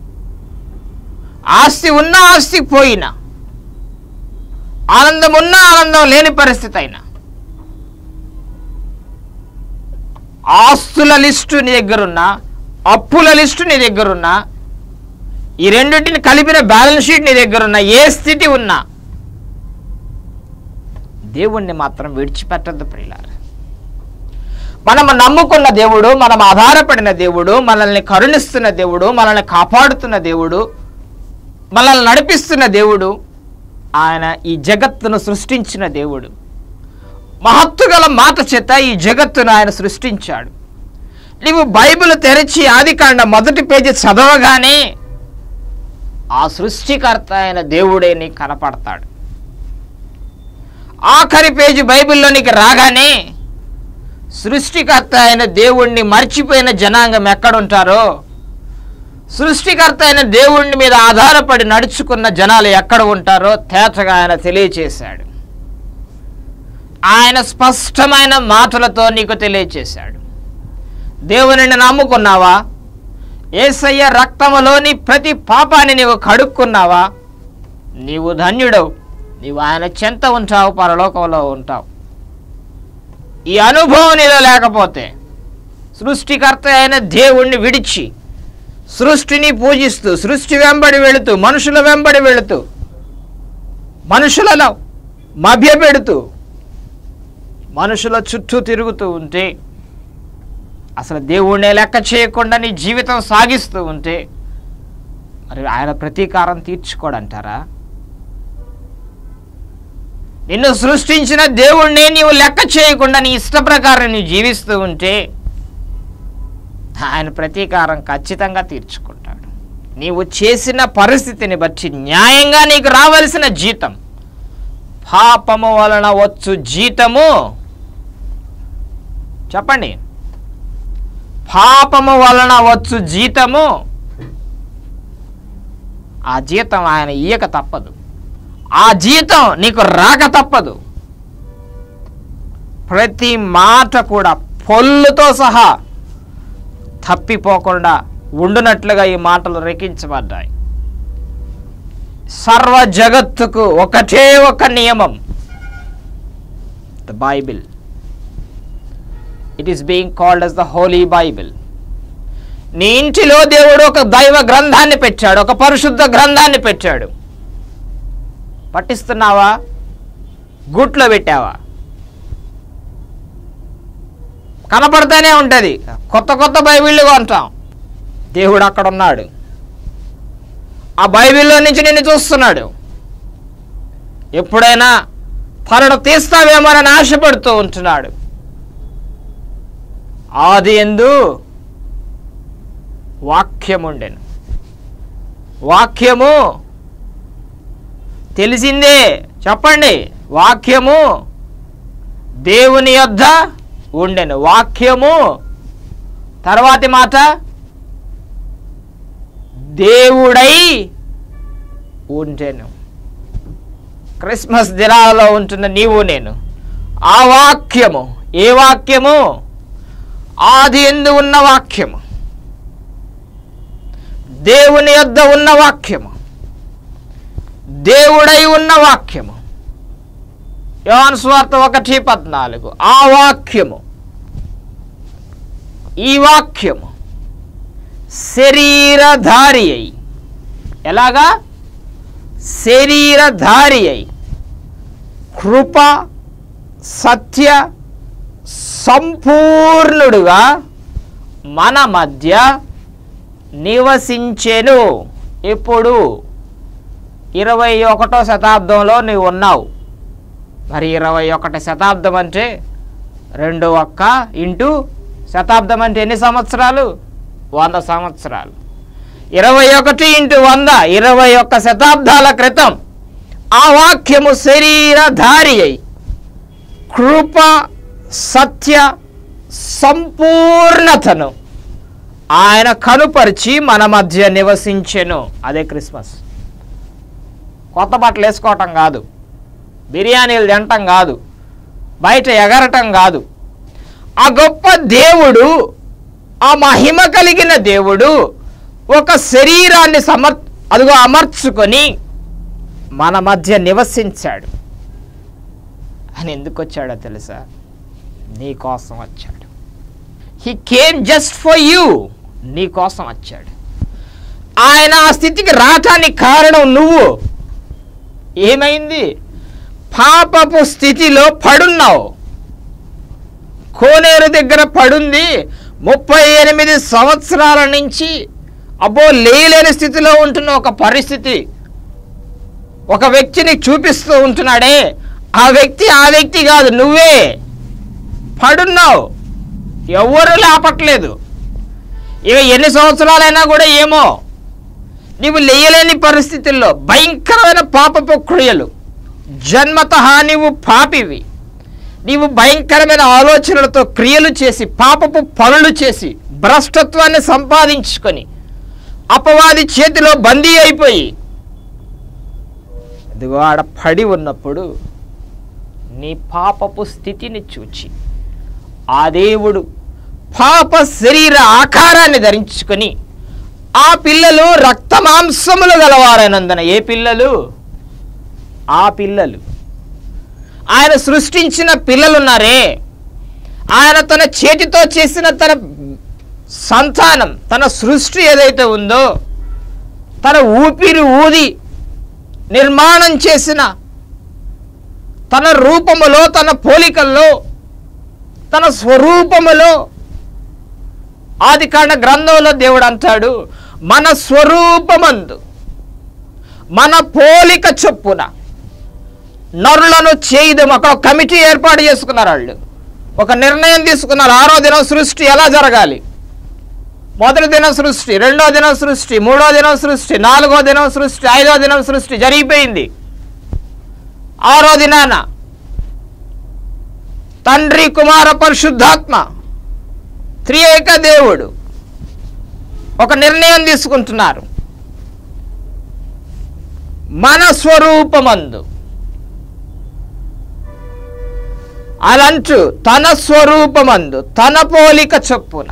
ఆస్తి ఉన్నా ఆస్తి పోయినా, ఆనందం ఉన్నా ఆనందం లేని పరిస్థితి అయినా, ఆస్తుల లిస్టు నీ దగ్గరున్నా, అప్పుల లిస్టు నీ దగ్గరున్నా, ఈ రెండింటిని కలిపిన బ్యాలెన్స్ షీట్ నీ దగ్గర ఉన్న ఏ స్థితి ఉన్నా దేవుణ్ణి మాత్రం విడిచిపెట్టద్దు ప్రియులారా. మనం నమ్ముకున్న దేవుడు, మనం ఆధారపడిన దేవుడు, మనల్ని కరుణిస్తున్న దేవుడు, మనల్ని కాపాడుతున్న దేవుడు, మనల్ని నడిపిస్తున్న దేవుడు, ఆయన ఈ జగత్తును సృష్టించిన దేవుడు. మహత్తు గల మాట చేత ఈ జగత్తును ఆయన సృష్టించాడు. నీవు బైబిల్ తెరిచి ఆదికాండం మొదటి పేజీ చదవగానే ఆ సృష్టికర్త అయిన దేవుడే నీకు కనపడతాడు. ఆఖరి పేజీ బైబిల్లో నీకు రాగానే సృష్టికర్త అయిన దేవుణ్ణి మర్చిపోయిన జనాంగం ఎక్కడుంటారో, సృష్టికర్త అయిన దేవుణ్ణి మీద ఆధారపడి నడుచుకున్న జనాలు ఎక్కడ ఉంటారో తేటగా ఆయన తెలియచేశాడు. ఆయన స్పష్టమైన మాటలతో నీకు తెలియచేశాడు. దేవునిని నమ్ముకున్నావా? యేసయ్య రక్తములోని ప్రతి పాపాన్ని నీవు కడుక్కున్నావా? నీవు ధన్యుడవు. నీవు ఆయన చెంత ఉంటావు, పరలోకంలో ఉంటావు. ఈ అనుభవం నీలో లేకపోతే సృష్టికర్త అయిన దేవుణ్ణి విడిచి సృష్టిని పూజిస్తూ, సృష్టి వెంబడి వెళుతూ, మనుషుల వెంబడి వెళుతూ, మనుషులలో మభ్యపెడుతూ, మనుషుల చుట్టూ తిరుగుతూ ఉంటే, అసలు దేవుణ్ణే లెక్క చేయకుండా నీ జీవితం సాగిస్తూ ఉంటే మరి ఆయన ప్రతీకారం తీర్చుకోడంటారా? నిన్ను సృష్టించిన దేవుణ్ణి నీవు లెక్క చేయకుండా నీ ఇష్ట ప్రకారం నీవు జీవిస్తూ ఉంటే ఆయన ప్రతీకారం ఖచ్చితంగా తీర్చుకుంటాడు. నీవు చేసిన పరిస్థితిని బట్టి న్యాయంగా నీకు రావలసిన జీతం, పాపము వలన వచ్చు జీతము, చెప్పండి, పాపము వలన వచ్చు జీతము, ఆ జీతం ఆయన ఇయ్యక తప్పదు. ఆ జీతం నీకు రాక తప్పదు. ప్రతి మాట కూడా పొల్లుతో సహా తప్పిపోకుండా ఉండునట్లుగా ఈ మాటలు రేఖించబడ్డాయి. సర్వ జగత్తుకు ఒకటే ఒక నియమం, the Bible. It is being called as the holy Bible. నీ ఇంటిలో దేవుడు ఒక దైవ గ్రంథాన్ని పెట్టాడు, ఒక పరిశుద్ధ గ్రంథాన్ని పెట్టాడు. పట్టిస్తున్నావా? గుట్లో పెట్టావా? కనపడతానే ఉంటుంది. కొత్త కొత్త బైబిళ్ళు కొంటాం. దేవుడు అక్కడ ఉన్నాడు, ఆ బైబిల్లో నుంచి నిన్ను చూస్తున్నాడు. ఎప్పుడైనా తనను తీస్తావేమోనని ఆశపడుతూ ఉంటున్నాడు. ఆది యందు వాక్యముండెను. వాక్యము తెలిసిందే, చెప్పండి. వాక్యము దేవుని యొద్ద ఉండెను. వాక్యము తర్వాతి మాట దేవుడై ఉండెను. క్రిస్మస్ దినాలలో ఉంటున్న నీవు నేను ఆ వాక్యము. ఏ వాక్యము? ఆది యందు ఉన్న వాక్యము, దేవుని యొద్ద ఉన్న వాక్యము, దేవుడై ఉన్న వాక్యము. యోహాను సువార్త ఒకటి పద్నాలుగు. ఆ వాక్యము, ఈ వాక్యము శరీరధారి అయి, ఎలాగా? శరీరధారి అయి కృప సత్య సంపూర్ణుడుగా మన మధ్య నివసించెను. ఇప్పుడు ఇరవై ఒకటో శతాబ్దంలో నీవు ఉన్నావు. మరి ఇరవై ఒకటి శతాబ్దం అంటే రెండు ఒక్క ఇంటూ శతాబ్దం అంటే ఎన్ని సంవత్సరాలు? వంద సంవత్సరాలు. ఇరవై ఒకటి ఇంటూ వంద, ఇరవై ఒక్క శతాబ్దాల క్రితం ఆ వాక్యము శరీరధారి అయి కృప సత్య సంపూర్ణతను ఆయన కనుపరిచి మన మధ్య నివసించెను. అదే క్రిస్మస్. కొత్త బట్టలు వేసుకోవటం కాదు, బిర్యానీలు తినటం కాదు, బయట ఎగరటం కాదు. ఆ గొప్ప దేవుడు, ఆ మహిమ కలిగిన దేవుడు ఒక శరీరాన్ని సమర్ అదిగో అమర్చుకొని మన మధ్య నివసించాడు. అని ఎందుకు వచ్చాడో తెలుసా? నీ కోసం వచ్చాడు. He came just for you. నీ కోసం వచ్చాడు. ఆయన ఆ స్థితికి రావటానికి కారణం నువ్వు. ఏమైంది? పాపపు స్థితిలో పడున్నావు. కోనేరు దగ్గర పడుంది. ముప్పై ఎనిమిది సంవత్సరాల నుంచి అబ్బో లేలేని స్థితిలో ఉంటున్న ఒక పరిస్థితి ఒక వ్యక్తిని చూపిస్తూ ఉంటున్నాడే, ఆ వ్యక్తి ఆ వ్యక్తి కాదు, నువ్వే పడున్నావు. ఎవరు లేపట్లేదు. ఇక ఎన్ని సంవత్సరాలైనా కూడా ఏమో నీవు లేయలేని పరిస్థితుల్లో భయంకరమైన పాపపు క్రియలు, జన్మతః నీవు పాపివి. నీవు భయంకరమైన ఆలోచనలతో క్రియలు చేసి పాపపు పనులు చేసి భ్రష్టత్వాన్ని సంపాదించుకొని అపవాది చేతిలో బందీ అయిపోయి ఇదిగో ఆడ పడి ఉన్నప్పుడు నీ పాపపు స్థితిని చూచి ఆ దేవుడు పాప శరీర ఆకారాన్ని ధరించుకొని ఆ పిల్లలు రక్త మాంసములు గలవారైనందున, ఏ పిల్లలు? ఆ పిల్లలు, ఆయన సృష్టించిన పిల్లలున్నారే, ఆయన తన చేతితో చేసిన తన సంతానం, తన సృష్టి ఏదైతే ఉందో, తన ఊపిరి ఊది నిర్మాణం చేసిన తన రూపములో, తన పోలికల్లో, తన స్వరూపములో, ఆదికాండ గ్రంథంలో దేవుడు అంటాడు, మన స్వరూపమందు మన పోలిక చొప్పున నరులను చేయుదము. అక్కడ కమిటీ ఏర్పాటు చేసుకున్నారు. వాళ్ళు ఒక నిర్ణయం తీసుకున్నారు. ఆరో దినం సృష్టి ఎలా జరగాలి? మొదటి దినం సృష్టి, రెండో దినం సృష్టి, మూడో దినం సృష్టి, నాలుగో దినం సృష్టి, ఐదో దినం సృష్టి జరిగిపోయింది. ఆరో దినాన తండ్రి, కుమార, పరిశుద్ధాత్మ త్రియేక దేవుడు ఒక నిర్ణయం తీసుకుంటున్నారు. మన స్వరూపమందు అలంటూ తన స్వరూపమందు తన పోలిక చొప్పున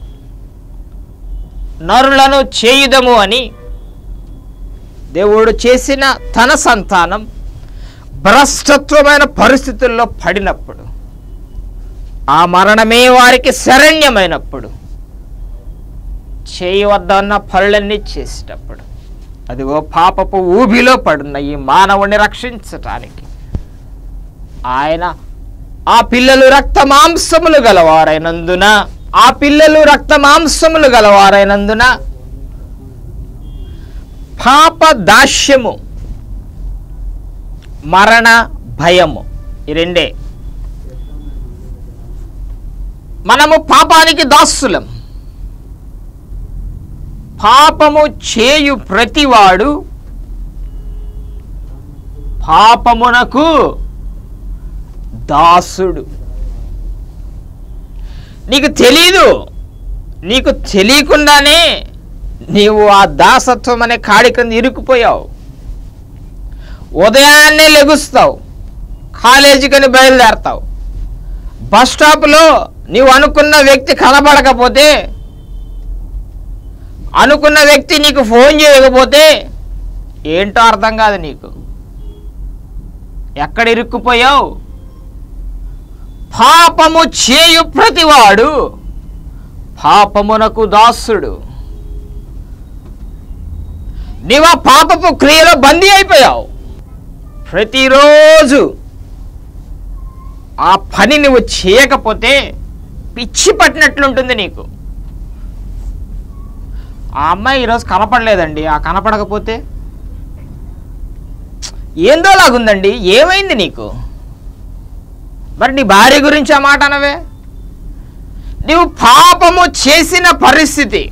నరులను చేయుదము అని దేవుడు చేసిన తన సంతానం భ్రష్టత్వమైన పరిస్థితుల్లో పడినప్పుడు, ఆ మరణమే వారికి శరణ్యమైనప్పుడు, చేయవద్దన్న పనులన్నీ చేసేటప్పుడు, అదిగో పాపపు ఊబిలో పడున్న ఈ మానవుని రక్షించటానికి ఆయన ఆ పిల్లలు రక్త మాంసములు గలవారైనందున ఆ పిల్లలు రక్త మాంసములు గలవారైనందున పాప దాస్యము, మరణ భయము, ఈ రెండే. మనము పాపానికి దాసులం. పాపము చేయు ప్రతివాడు పాపమునకు దాసుడు. నీకు తెలీదు, నీకు తెలియకుండానే నీవు ఆ దాసత్వం అనే కాడి కింద ఇరుక్కుపోయావు. ఉదయాన్నే లెగుస్తావు, కాలేజీకని బయలుదేరతావు. బస్ స్టాప్లో నీవు అనుకున్న వ్యక్తి కనబడకపోతే, అనుకున్న వ్యక్తి నీకు ఫోన్ చేయకపోతే ఏంటో అర్థం కాదు నీకు. ఎక్కడ ఇరుక్కుపోయావు? పాపము చేయు ప్రతివాడు పాపమునకు దాసుడు. నీవు ఆ పాపపు క్రియలో బందీ అయిపోయావు. ప్రతిరోజు ఆ పని నువ్వు చేయకపోతే పిచ్చి పట్టినట్లుంటుంది నీకు. ఆ అమ్మాయి ఈరోజు కనపడలేదండి, ఆ కనపడకపోతే ఏందో లాగుందండి, ఏమైంది నీకు? మరి నీ భార్య గురించి ఆ మాట అనవే? నీవు పాపము చేసిన పరిస్థితి.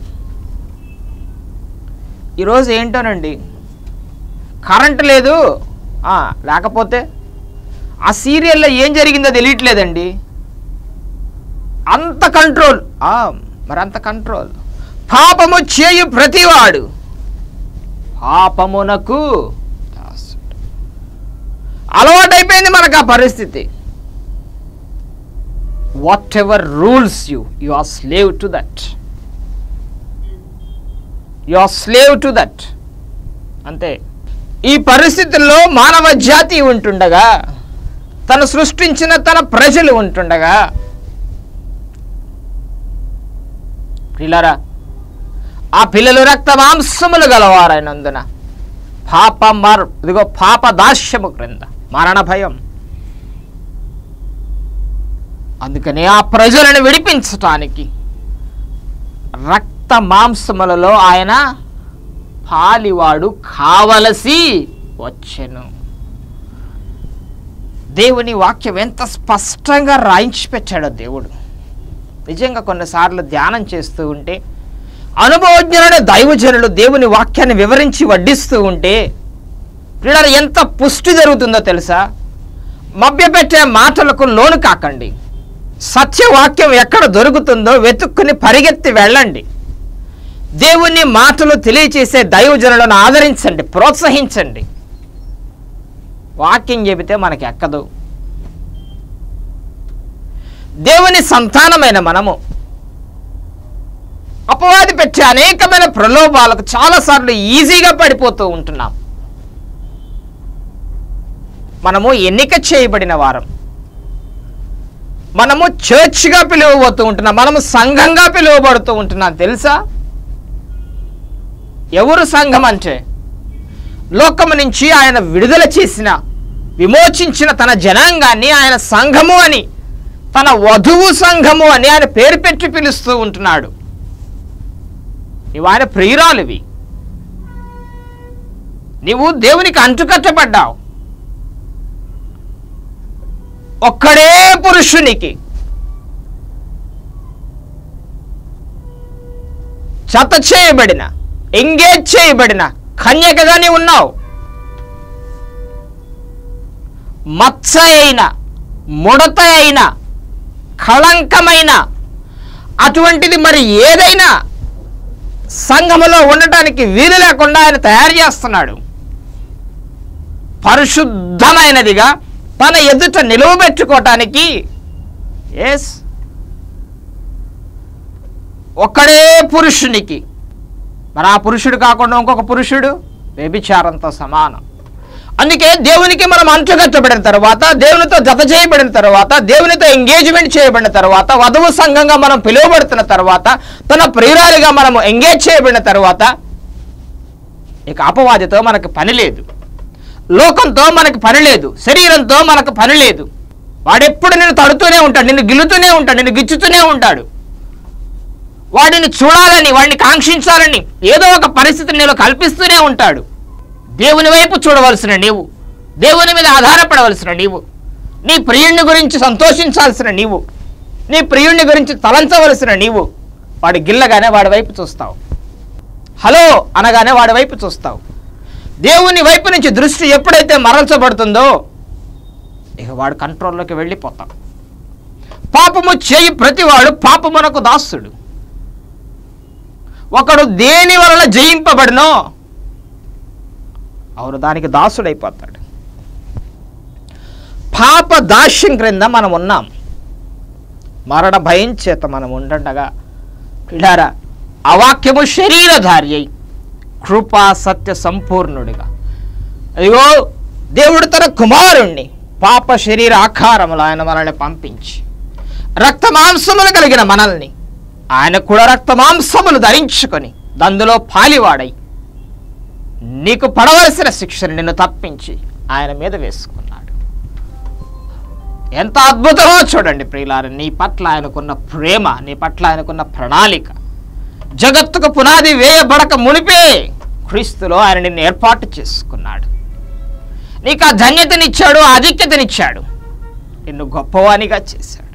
ఈరోజు ఏంటోనండి, కరెంటు లేదు, లేకపోతే ఆ సీరియల్లో ఏం జరిగిందో తెలియట్లేదండి. అంత కంట్రోల్, మరి అంత కంట్రోల్. పాపము చేయు ప్రతివాడు పాపమునకు అలవాటైపోయింది మనకు ఆ పరిస్థితి. Whatever rules you you are slave to that, you are slave to that. అంతే. ఈ పరిస్థితుల్లో మానవ జాతి ఉంటుండగా, తను సృష్టించిన తన ప్రజలు ఉంటుండగా, ప్రియులారా, ఆ పిల్లలు రక్త మాంసములు గలవారైనందున పాప మర్ ఇదిగో పాప దాస్యము క్రింద మరణ భయం. అందుకని ఆ ప్రజలను విడిపించటానికి రక్త మాంసములలో ఆయన పాలివాడు కావలసి వచ్చెను. దేవుని వాక్యం ఎంత స్పష్టంగా రాయించి పెట్టాడో దేవుడు. నిజంగా కొన్నిసార్లు ధ్యానం చేస్తూ ఉంటే, అనుభవజ్ఞులైన దైవజనులు దేవుని వాక్యాన్ని వివరించి వడ్డిస్తూ ఉంటే పిల్లలు ఎంత పుష్టి జరుగుతుందో తెలుసా? మభ్యపెట్టే మాటలకు లోను కాకండి. సత్యవాక్యం ఎక్కడ దొరుకుతుందో వెతుక్కుని పరిగెత్తి వెళ్ళండి. దేవుని మాటలు తెలియచేసే దైవజనులను ఆదరించండి, ప్రోత్సహించండి. వాక్యం చెబితే మనకి ఎక్కదు. దేవుని సంతానమైన మనము అపవాది పెట్టే అనేకమైన ప్రలోభాలకు చాలాసార్లు ఈజీగా పడిపోతూ ఉంటున్నాం. మనము ఎన్నిక చేయబడిన వారం, మనము చర్చ్గా పిలువబోతూ ఉంటున్నాం, మనము సంఘంగా పిలువబడుతూ ఉంటున్నాం. తెలుసా ఎవరు సంఘం అంటే? లోకము నుంచి ఆయన విడుదల చేసిన, విమోచించిన తన జనాంగాన్ని ఆయన సంఘము అని, తన వధువు సంఘము అని ఆయన పేరు పెట్టి పిలుస్తూ ఉంటున్నాడు. నీవు ఆయన ప్రియురాలివి, నీవు దేవునికి అంటుకట్టబడ్డావు. ఒక్కడే పురుషునికి జత చేయబడిన, ఎంగేజ్ చేయబడిన కన్యకగానే ఉన్నావు. మచ్చ అయిన, ముడత అయిన, కళంకమైన అటువంటిది మరి ఏదైనా సంఘములో ఉండటానికి వీలు లేకుండా ఆయన తయారు చేస్తున్నాడు. పరిశుద్ధమైనదిగా తన ఎదుట నిలువబెట్టుకోవటానికి ఎస్ ఒక్కడే పురుషునికి. మరి ఆ పురుషుడు కాకుండా ఇంకొక పురుషుడు వ్యభిచారంతో సమానం. అందుకే దేవునికి మనం అంటుకట్టబడిన తర్వాత, దేవునితో జత చేయబడిన తర్వాత, దేవునితో ఎంగేజ్మెంట్ చేయబడిన తర్వాత, వధువు సంఘంగా మనం పిలువబడుతున్న తర్వాత, తన ప్రియురాలిగా మనము ఎంగేజ్ చేయబడిన తర్వాత ఇక అపవాదితో మనకు పని లేదు, లోకంతో మనకు పని లేదు, శరీరంతో మనకు పని లేదు. వాడెప్పుడు నిన్ను తడుతూనే ఉంటాడు, నిన్ను గిల్లుతూనే ఉంటాడు, నిన్ను గిచ్చుతూనే ఉంటాడు. వాడిని చూడాలని, వాడిని కాంక్షించాలని ఏదో ఒక పరిస్థితిని నీలో కల్పిస్తూనే ఉంటాడు. దేవుని వైపు చూడవలసిన నీవు, దేవుని మీద ఆధారపడవలసిన నీవు, నీ ప్రియుణ్ణి గురించి సంతోషించాల్సిన నీవు, నీ ప్రియుణ్ణి గురించి తలంచవలసిన నీవు వాడు గిల్లగానే వాడి వైపు చూస్తావు, హలో అనగానే వాడి వైపు చూస్తావు. దేవుని వైపు నుంచి దృష్టి ఎప్పుడైతే మరల్చబడుతుందో ఇక వాడు కంట్రోల్లోకి వెళ్ళిపోతాం. పాపము చేయి ప్రతివాడు పాపమునకు దాసుడు. ఒకడు దేని వలన జయింపబడినో అవును దానికి దాసుడైపోతాడు. పాప దాస్యం క్రింద మనం ఉన్నాం. మరణ భయం చేత మనం ఉండగా పిల్లారా, అవాక్యము శరీరధారి అయి కృపా సత్య సంపూర్ణుడిగా, అయ్యో దేవుడు తన కుమారుణ్ణి పాప శరీర ఆకారములు ఆయన మనల్ని పంపించి, రక్త మాంసములు కలిగిన మనల్ని ఆయన కూడా రక్త మాంసములు ధరించుకొని దందులో పాలివాడై నీకు పడవలసిన శిక్షను నిన్ను తప్పించి ఆయన మీద వేసుకున్నాడు. ఎంత అద్భుతమో చూడండి ప్రియులారా. నీ పట్ల ఆయనకున్న ప్రేమ, నీ పట్ల ఆయనకున్న ప్రణాళిక. జగత్తుకు పునాది వేయబడక మునిపే క్రీస్తులో ఆయన నిన్ను ఏర్పాటు చేసుకున్నాడు. నీకు ఆ ధన్యతనిచ్చాడు, ఆధిక్యతనిచ్చాడు, నిన్ను గొప్పవానిగా చేశాడు.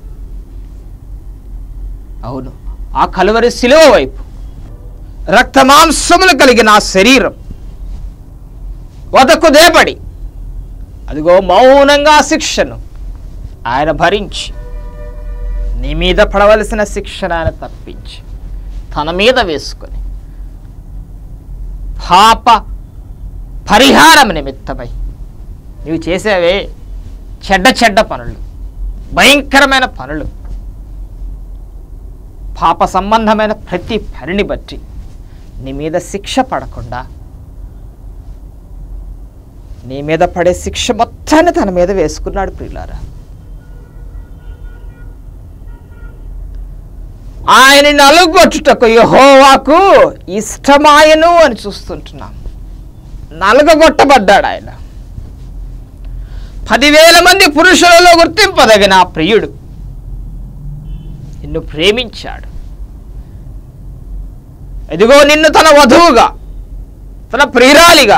అవును, ఆ కలువరి శిలువ వైపు రక్తమాంసములు కలిగిన ఆ శరీరం వదకు దేబడి అదిగో మౌనంగా శిక్షను ఆయన భరించి నీ మీద పడవలసిన శిక్షను ఆయన తప్పించి తన మీద వేసుకొని పాప పరిహారం నిమిత్తమై నీవు చేసేవే చెడ్డ చెడ్డ పనులు, భయంకరమైన పనులు, పాప సంబంధమైన ప్రతి పనిని బట్టి నీ మీద శిక్ష పడకుండా నీ మీద పడే శిక్ష మొత్తాన్ని తన మీద వేసుకున్నాడు ప్రియులారా. ఆయన నలుగొట్టుటకు యెహోవాకు ఇష్టమాయను అని చూస్తుంటున్నాం. నలుగగొట్టబడ్డాడు ఆయన. పదివేల మంది పురుషులలో గుర్తింపదగిన ఆ ప్రియుడు నిన్ను ప్రేమించాడు. ఎదిగో నిన్ను తన వధువుగా, తన ప్రియురాలిగా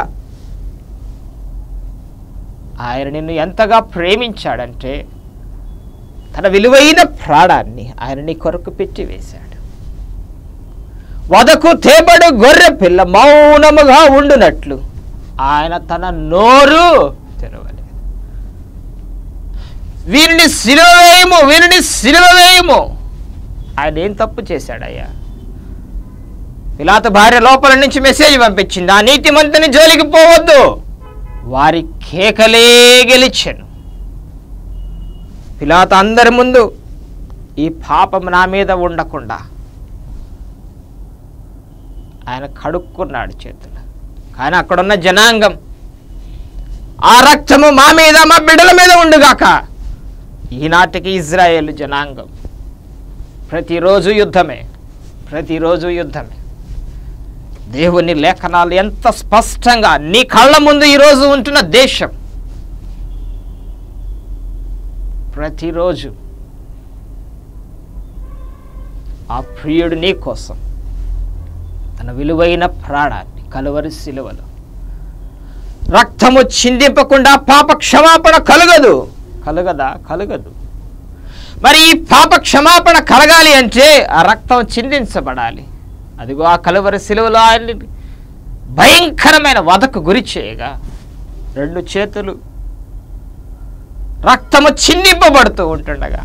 ఆయన నిన్ను ఎంతగా ప్రేమించాడంటే తన విలువైన ప్రాణాన్ని ఆయన నీ కొరకు పెట్టి వేశాడు. వదకు తేబడు గొర్రె పిల్ల మౌనముగా ఉండునట్లు ఆయన తన నోరు తెరవలేదు. వీరిని సిలువ వేయము, వీరిని సిలువ వేయము. ఆయన ఏం తప్పు చేశాడయ్యా? పిలాతు భార్య లోపల నుంచి మెసేజ్ పంపించింది, ఆ నీతిమంతుని జోలికి పోవద్దు. వారి కేకలే గెలిచెను. పిలాతు అందరి ముందు ఈ పాపం నా మీద ఉండకుండా ఆయన కడుక్కున్నాడు చేతులు. కానీ అక్కడున్న జనాంగం, ఆ రక్తము మా మీద మా బిడ్డల మీద ఉండుగాక. ఈనాటికి ఇజ్రాయేల్ జనాంగం ప్రతిరోజు యుద్ధమే, ప్రతిరోజు యుద్ధమే. దేవుని లేఖనాలు ఎంత స్పష్టంగా నీ కళ్ళ ముందు ఈరోజు ఉంటున్న దేశం ప్రతిరోజు ఆ ప్రియుడు నీ కోసం తన విలువైన ప్రాణాన్ని కలువరి సిలువలో రక్తము చిందింపకుండా పాప క్షమాపణ కలగదు. కలగదా? కలగదు. మరి ఈ పాప క్షమాపణ కలగాలి అంటే ఆ రక్తం చిందించబడాలి. అదిగో ఆ కలువరి సిలువలో ఆయన్ని భయంకరమైన వధకు గురి చేయగా రెండు చేతులు రక్తము చిందింపబడుతూ ఉంటుండగా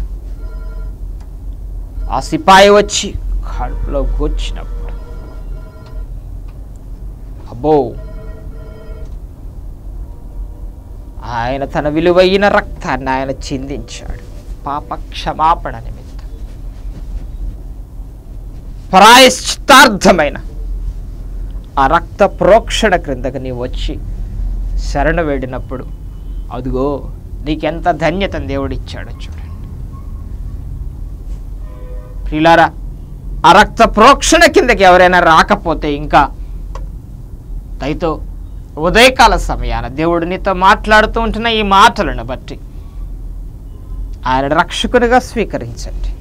ఆ సిపాయి వచ్చి కడుపులో గొచ్చినప్పుడు అబ్బో, ఆయన తన విలువైన రక్తాన్ని ఆయన చిందించాడు పాప క్షమాపణ నిమిత్తం. ప్రాయశ్చిత్తార్థమైన ఆ రక్త ప్రోక్షణ క్రిందకు నీవు వచ్చి శరణు వేడినప్పుడు అదిగో నీకెంత ధన్యతను దేవుడిచ్చాడో చూడండి ప్రియులారా. ఆ రక్త ప్రోక్షణ కిందకి ఎవరైనా రాకపోతే ఇంకా దయతో ఉదయకాల సమయాన దేవుడు నీతో మాట్లాడుతూ ఉంటున్న ఈ మాటలను బట్టి ఆయన రక్షకునిగా స్వీకరించండి.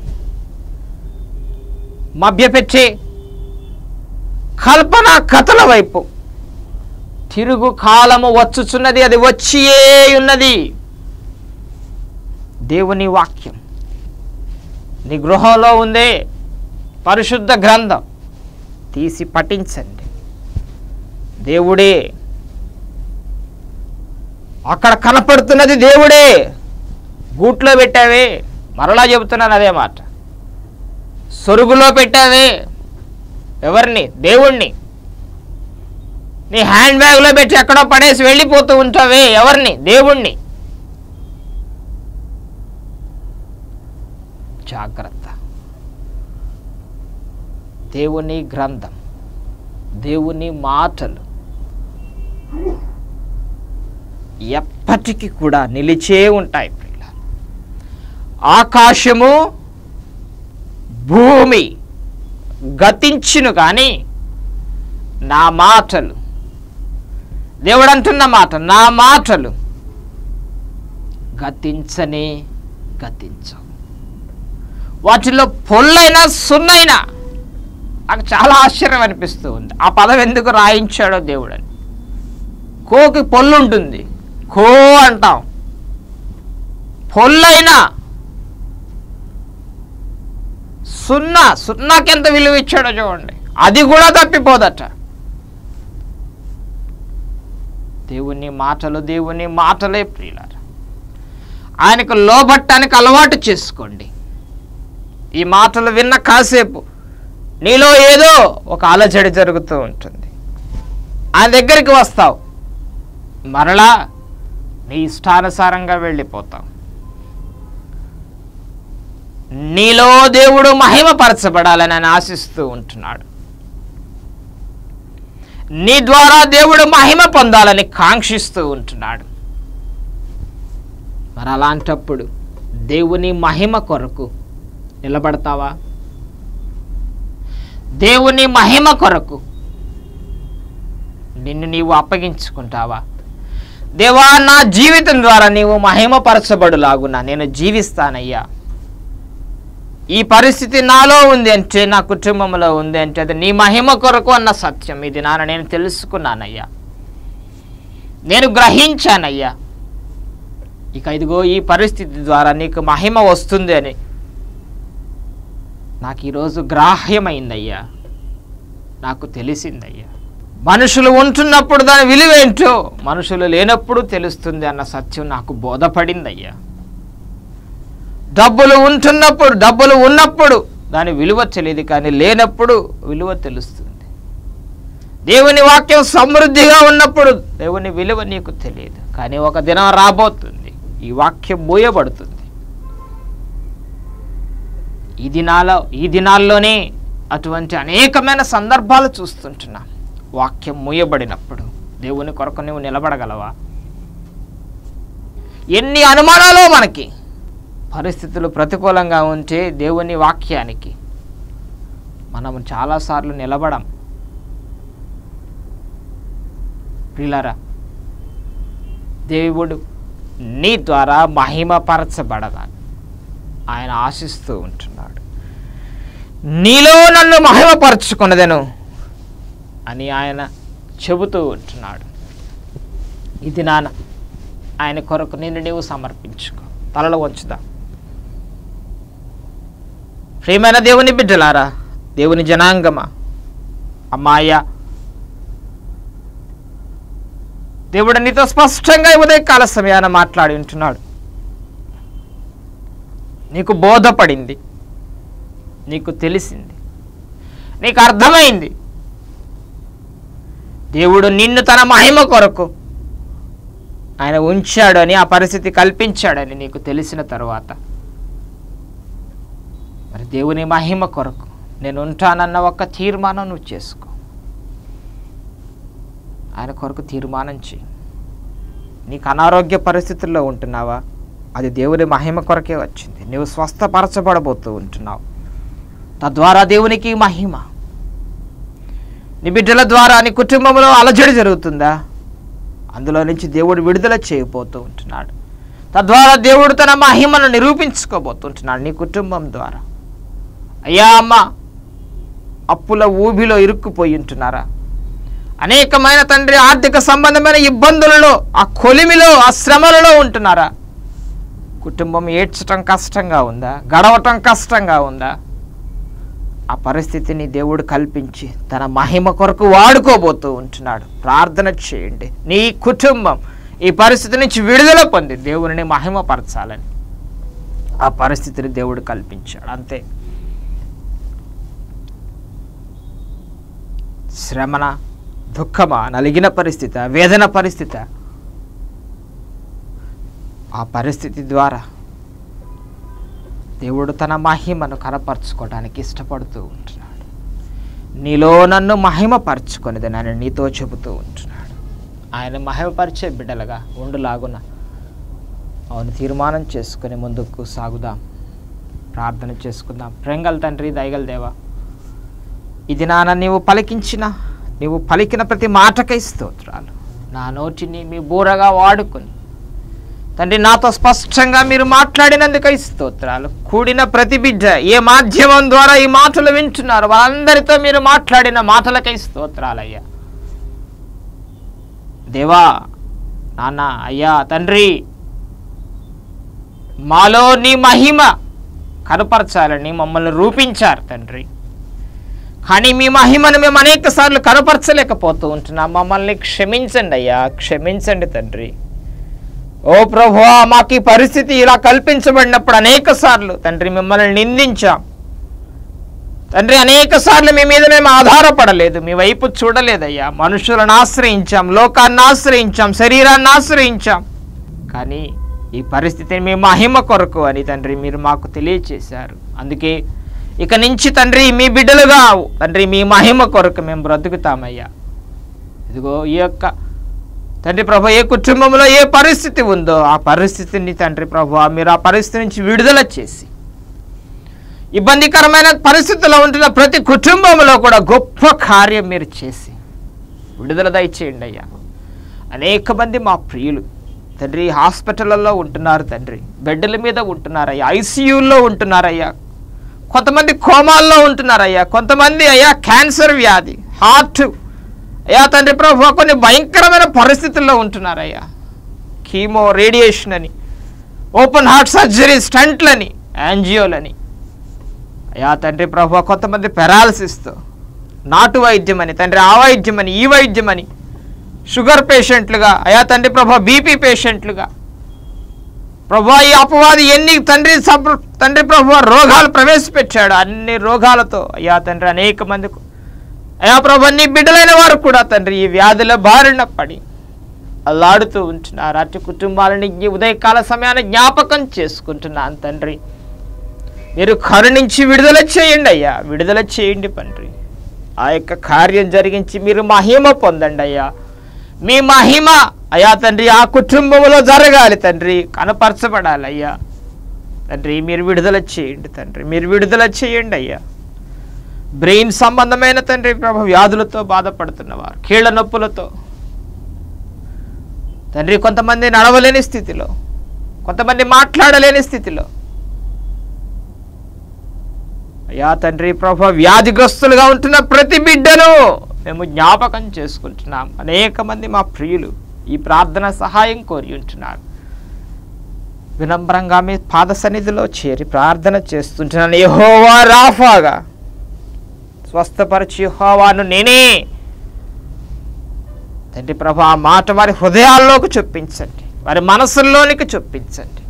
మభ్యపెట్టే కల్పన కథల వైపు తిరుగు కాలము వచ్చుచున్నది, అది వచ్చియే ఉన్నది. దేవుని వాక్యం నీ గృహంలో ఉందే పరిశుద్ధ గ్రంథం, తీసి పఠించండి. దేవుడే అక్కడ కనపడుతున్నది, దేవుడే. గూట్లో పెట్టావే, మరలా చెబుతున్నాను అదే మాట. సొరుగులో పెట్టావే, ఎవరిని? దేవుణ్ణి. నీ హ్యాండ్ బ్యాగ్లో పెట్టి ఎక్కడో పడేసి వెళ్ళిపోతూ ఉంటావే, ఎవరిని? దేవుణ్ణి. జాగ్రత్త. దేవుని గ్రంథం, దేవుని మాటలు ఎప్పటికీ కూడా నిలిచే ఉంటాయి. ఆకాశము భూమి గతించును కానీ నా మాటలు, దేవుడు అంటున్న మాట, నా మాటలు గతించనే గతించవు. వాటిలో పొల్లైనా సున్నైనా. నాకు చాలా ఆశ్చర్యం అనిపిస్తూ ఉంది ఆ పదం ఎందుకు రాయించాడో దేవుడు అని. కోకి పొల్లు ఉంటుంది, కో అంటాం. పొల్లైనా సున్నా, సున్నాకి ఎంత విలువ ఇచ్చాడో చూడండి, అది కూడా తప్పిపోదట. దేవుని మాటలు, దేవుని మాటలే ప్రియులారా. ఆయనకు లోబట్టానికి అలవాటు చేసుకోండి. ఈ మాటలు విన్న కాసేపు నీలో ఏదో ఒక అలజడి జరుగుతూ ఉంటుంది. ఆయన దగ్గరికి వస్తావు, మరలా నీ ఇష్టానుసారంగా వెళ్ళిపోతావు. నీలో దేవుడు మహిమపరచబడాలని ఆయన ఆశిస్తూ ఉంటున్నాడు. నీ ద్వారా దేవుడు మహిమ పొందాలని కాంక్షిస్తూ ఉంటున్నాడు. మరి అలాంటప్పుడు దేవుని మహిమ కొరకు నిలబడతావా? దేవుని మహిమ కొరకు నిన్ను నీవు అప్పగించుకుంటావా? దేవా, నా జీవితం ద్వారా నీవు మహిమపరచబడులాగునా నేను జీవిస్తానయ్యా. ఈ పరిస్థితి నాలో ఉంది అంటే, నా కుటుంబంలో ఉంది అంటే, అది నీ మహిమ కొరకు అన్న సత్యం ఇది నాన్న నేను తెలుసుకున్నానయ్యా, నేను గ్రహించానయ్యా. ఇక ఇదిగో ఈ పరిస్థితి ద్వారా నీకు మహిమ వస్తుంది అని నాకు ఈరోజు గ్రాహ్యమైందయ్యా, నాకు తెలిసిందయ్యా. మనుషులు ఉంటున్నప్పుడు దాని విలువేంటో మనుషులు లేనప్పుడు తెలుస్తుంది అన్న సత్యం నాకు బోధపడిందయ్యా. డబ్బులు ఉంటున్నప్పుడు, డబ్బులు ఉన్నప్పుడు దాని విలువ తెలియదు, కానీ లేనప్పుడు విలువ తెలుస్తుంది. దేవుని వాక్యం సమృద్ధిగా ఉన్నప్పుడు దేవుని విలువ నీకు తెలియదు, కానీ ఒక దినం రాబోతుంది ఈ వాక్యం మూయబడుతుంది. ఈ దినాల ఈ దినాల్లోనే అటువంటి అనేకమైన సందర్భాలు చూస్తుంటున్నా. వాక్యం మూయబడినప్పుడు దేవుని కొరకు నువ్వు నిలబడగలవా? ఎన్ని అనుమానాలు మనకి. పరిస్థితులు ప్రతికూలంగా ఉంటే దేవుని వాక్యానికి మనం చాలాసార్లు నిలబడం. ప్రియులారా, దేవుడు నీ ద్వారా మహిమపరచబడదాన్ని ఆయన ఆశిస్తూ ఉంటున్నాడు. నీలో నన్ను మహిమపరచుకున్నదను అని ఆయన చెబుతూ ఉంటున్నాడు. ఇది నాన్న ఆయన కొరకు నిన్ను నీవు సమర్పించుకో. తలలో వంచుదా. ప్రియమైన దేవుని బిడ్డలారా, దేవుని జనాంగమా, అమ్మాయ్యా, దేవుడు నీతో స్పష్టంగా ఉదయ కాల సమయాన మాట్లాడి ఉంటున్నాడు. నీకు బోధపడింది, నీకు తెలిసింది, నీకు అర్థమైంది. దేవుడు నిన్ను తన మహిమ కొరకు ఆయన ఉంచాడు అని, ఆ పరిస్థితి కల్పించాడని నీకు తెలిసిన తరువాత మరి దేవుని మహిమ కొరకు నేను ఉంటానన్న ఒక తీర్మానం నువ్వు చేసుకో. ఆయన కొరకు తీర్మానం చేయి. నీకు అనారోగ్య పరిస్థితుల్లో ఉంటున్నావా? అది దేవుని మహిమ కొరకే వచ్చింది. నువ్వు స్వస్థపరచబడబోతూ ఉంటున్నావు, తద్వారా దేవునికి మహిమ. నీ బిడ్డల ద్వారా నీ కుటుంబంలో అలజడి జరుగుతుందా? అందులో నుంచి దేవుడు విడుదల చేయబోతూ ఉంటున్నాడు. తద్వారా దేవుడు తన మహిమను నిరూపించుకోబోతుంటున్నాడు నీ కుటుంబం ద్వారా. అయ్యా అమ్మ, అప్పుల ఊబిలో ఇరుక్కుపోయి ఉంటున్నారా? అనేకమైన తండ్రి ఆర్థిక సంబంధమైన ఇబ్బందులలో, ఆ కొలిమిలో, ఆ శ్రమలలో ఉంటున్నారా? కుటుంబం ఏడ్చటం కష్టంగా ఉందా? గడవటం కష్టంగా ఉందా? ఆ పరిస్థితిని దేవుడు కల్పించి తన మహిమ కొరకు వాడుకోబోతూ ఉంటున్నాడు. ప్రార్థన చేయండి. నీ కుటుంబం ఈ పరిస్థితి నుంచి విడుదల పొంది దేవుని మహిమపరచాలని ఆ పరిస్థితిని దేవుడు కల్పించాడు. అంతే. శ్రమన, దుఃఖమా, నలిగిన పరిస్థితి, వేదన పరిస్థితి, ఆ పరిస్థితి ద్వారా దేవుడు తన మహిమను కనపరుచుకోవడానికి ఇష్టపడుతూ ఉంటున్నాడు. నీలో నన్ను మహిమపరచుకొనిది నేను నీతో చెబుతూ ఉంటున్నాడు. ఆయన మహిమపరిచే బిడ్డలుగా ఉండులాగున అవును తీర్మానం చేసుకుని ముందుకు సాగుదాం. ప్రార్థన చేసుకుందాం. ప్రేంగల తండ్రి, దయగల దేవా, ఇది నాన్న నీవు పలికించిన, నీవు పలికిన ప్రతి మాటకై స్తోత్రాలు. నా నోటిని మీ బూరగా వాడుకుని తండ్రి నాతో స్పష్టంగా మీరు మాట్లాడినందుకై స్తోత్రాలు. కూడిన ప్రతి బిడ్డ ఏ మాధ్యమం ద్వారా ఈ మాటలు వింటున్నారు వాళ్ళందరితో మీరు మాట్లాడిన మాటలకై స్తోత్రాలయ్యా. దేవా, నాన్న, అయ్యా, తండ్రి, మాలో నీ మహిమ కనపరచాలని మమ్మల్ని రూపించారు తండ్రి. కానీ మీ మహిమను మేము అనేక సార్లు కనపరచలేకపోతూ ఉంటున్నాం. మమ్మల్ని క్షమించండి అయ్యా, క్షమించండి తండ్రి. ఓ ప్రభువా, మాకు ఈ పరిస్థితి ఇలా కల్పించబడినప్పుడు అనేక సార్లు తండ్రి మిమ్మల్ని నిందించాం తండ్రి. అనేక సార్లు మీ మీద మేము ఆధారపడలేదు, మీ వైపు చూడలేదయ్యా. మనుషులను ఆశ్రయించాం, లోకాన్ని ఆశ్రయించాం, శరీరాన్ని ఆశ్రయించాం. కానీ ఈ పరిస్థితిని మీ మహిమ కొరకు అని తండ్రి మీరు మాకు తెలియచేశారు. అందుకే ఇక నుంచి తండ్రి మీ బిడ్డలుగా తండ్రి మీ మహిమ కొరకు మేము బ్రతుకుతామయ్యా. ఇదిగో ఈ యొక్క తండ్రి ప్రభు ఏ కుటుంబంలో ఏ పరిస్థితి ఉందో ఆ పరిస్థితిని తండ్రి ప్రభు మీరు ఆ పరిస్థితి నుంచి విడుదల చేసి ఇబ్బందికరమైన పరిస్థితుల్లో ఉంటున్న ప్రతి కుటుంబంలో కూడా గొప్ప కార్యం మీరు చేసి విడుదల దయచేయండి అయ్యా. అనేక మంది మా ప్రియులు తండ్రి హాస్పిటల్లో ఉంటున్నారు తండ్రి, బెడ్ల మీద ఉంటున్నారయ్యా, ఐసీయూల్లో ఉంటున్నారయ్యా, కొంతమంది కోమాల్లో ఉంటున్నారయ్యా, కొంతమంది అయ్యా క్యాన్సర్ వ్యాధి, హార్ట్ అయ్యా తండ్రి ప్రభు కొన్ని భయంకరమైన పరిస్థితుల్లో ఉంటున్నారయ్యా. కీమో, రేడియేషన్ అని, ఓపెన్ హార్ట్ సర్జరీ, స్టంట్లని, యాంజియోలని అయ్యా తండ్రి ప్రభు, కొంతమంది పెరాలసిస్తో, నాటు వైద్యం అని తండ్రి, ఆ వైద్యం అని, ఈ వైద్యం అని, షుగర్ పేషెంట్లుగా అయ్యా తండ్రి ప్రభు, బీపీ పేషెంట్లుగా ప్రభు, ఈ అపవాది ఎన్ని తండ్రి సబ్ తండ్రి ప్రభు రోగాలు ప్రవేశపెట్టాడు, అన్ని రోగాలతో అయ్యా తండ్రి అనేక మందికి అయ్యా ప్రభు నీ బిడ్డలైన వారు కూడా తండ్రి ఈ వ్యాధుల బారిన పడి అల్లాడుతూ ఉంటున్నారు. అటు కుటుంబాలని ఈ ఉదయకాల సమయాన్ని జ్ఞాపకం చేసుకుంటున్నాను తండ్రి. మీరు కరుణించి విడుదల చేయండి అయ్యా, విడుదల చేయండి తండ్రి. ఆ యొక్క కార్యం జరిగించి మీరు మహిమ పొందండి అయ్యా. మీ మహిమ అయ్యా తండ్రి ఆ కుటుంబంలో జరగాలి తండ్రి, కనపరచబడాలి అయ్యా తండ్రి. మీరు విడుదల చేయండి తండ్రి, మీరు విడుదల చేయండి అయ్యా. బ్రెయిన్ సంబంధమైన తండ్రి ప్రభు వ్యాధులతో బాధపడుతున్నవారు, కీళ్ళ నొప్పులతో తండ్రి, కొంతమంది నడవలేని స్థితిలో, కొంతమంది మాట్లాడలేని స్థితిలో అయ్యా తండ్రి ప్రభు వ్యాధిగ్రస్తులుగా ఉంటున్న ప్రతి బిడ్డను మేము జ్ఞాపకం చేసుకుంటున్నాం. అనేక మంది మా ప్రియులు ఈ ప్రార్థన సహాయం కోరి ఉంటున్నారు. వినమ్రంగా మీ పాద సన్నిధిలో చేరి ప్రార్థన చేస్తుంటున్నాను. యెహోవా రాఫాగా స్వస్థపరిచి యెహోవాను నేనే తండ్రి ప్రభు ఆ మాట వారి హృదయాల్లోకి చొప్పించండి, వారి మనసుల్లోనికి చొప్పించండి